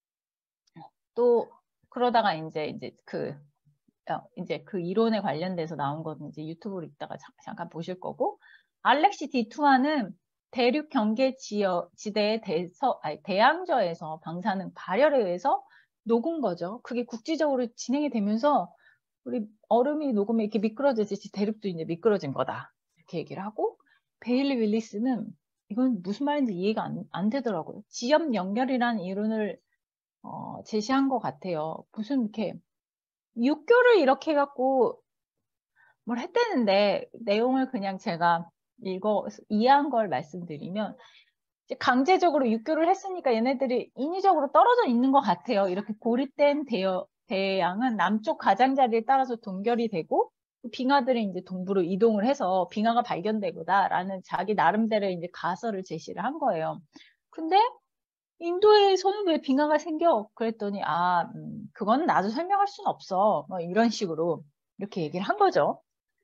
또 그러다가 이제 이제 그 어, 이제 그 이론에 관련돼서 나온 거는 이제 유튜브로 이따가 자, 잠깐 보실 거고, 알렉시 디투아는 대륙 경계 지역 지대의 대서 아니, 대양저에서 방사능 발열에 의해서 녹은 거죠. 그게 국지적으로 진행이 되면서 우리 얼음이 녹으면 이렇게 미끄러지듯이 대륙도 이제 미끄러진 거다. 이렇게 얘기를 하고, 베일리 윌리스는 이건 무슨 말인지 이해가 안, 안 되더라고요. 지엽 연결이라는 이론을 어, 제시한 것 같아요. 무슨 이렇게 육교를 이렇게 해갖고 뭘 했다는데 내용을 그냥 제가 읽어 이해한 걸 말씀드리면 이제 강제적으로 육교를 했으니까 얘네들이 인위적으로 떨어져 있는 것 같아요. 이렇게 고립된 대여, 대양은 남쪽 가장자리에 따라서 동결이 되고 빙하들이 이제 동부로 이동을 해서 빙하가 발견되고다라는 자기 나름대로 이제 가설을 제시를 한 거예요. 근데 인도에서는 왜 빙하가 생겨? 그랬더니 아, 음, 그건 나도 설명할 수는 없어. 뭐 이런 식으로 이렇게 얘기를 한 거죠.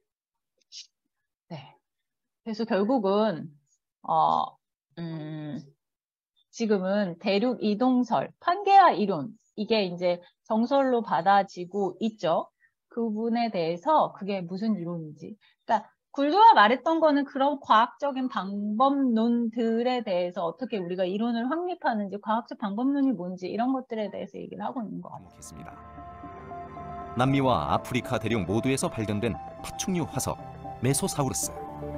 네. 그래서 결국은 어, 음, 지금은 대륙 이동설, 판게아 이론 이게 이제 정설로 받아지고 있죠. 그 부분에 대해서 그게 무슨 이론인지. 그러니까 굴두가 말했던 거는 그런 과학적인 방법론들에 대해서 어떻게 우리가 이론을 확립하는지, 과학적 방법론이 뭔지 이런 것들에 대해서 얘기를 하고 있는 것 같습니다. 남미와 아프리카 대륙 모두에서 발견된 파충류 화석 메소사우루스.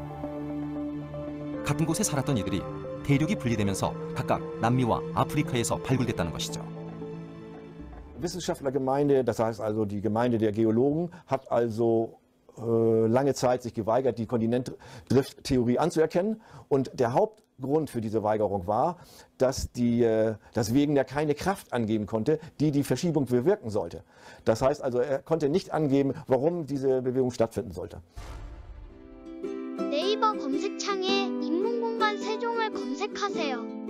같은 곳에 살았던 이들이 대륙이 분리되면서 각각 남미와 아프리카에서 발굴됐다는 것이죠. Wissenschaftlergemeinde, das heißt also die Gemeinde der Geologen, hat also äh, lange Zeit sich geweigert, die Kontinentdrifttheorie anzuerkennen. Und der Hauptgrund für diese Weigerung war, dass, die, äh, dass Wegener keine Kraft angeben konnte, die die Verschiebung bewirken sollte. Das heißt also, er konnte nicht angeben, warum diese Bewegung stattfinden sollte. 네이버 검색창에 인문공간 세종을 검색하세요.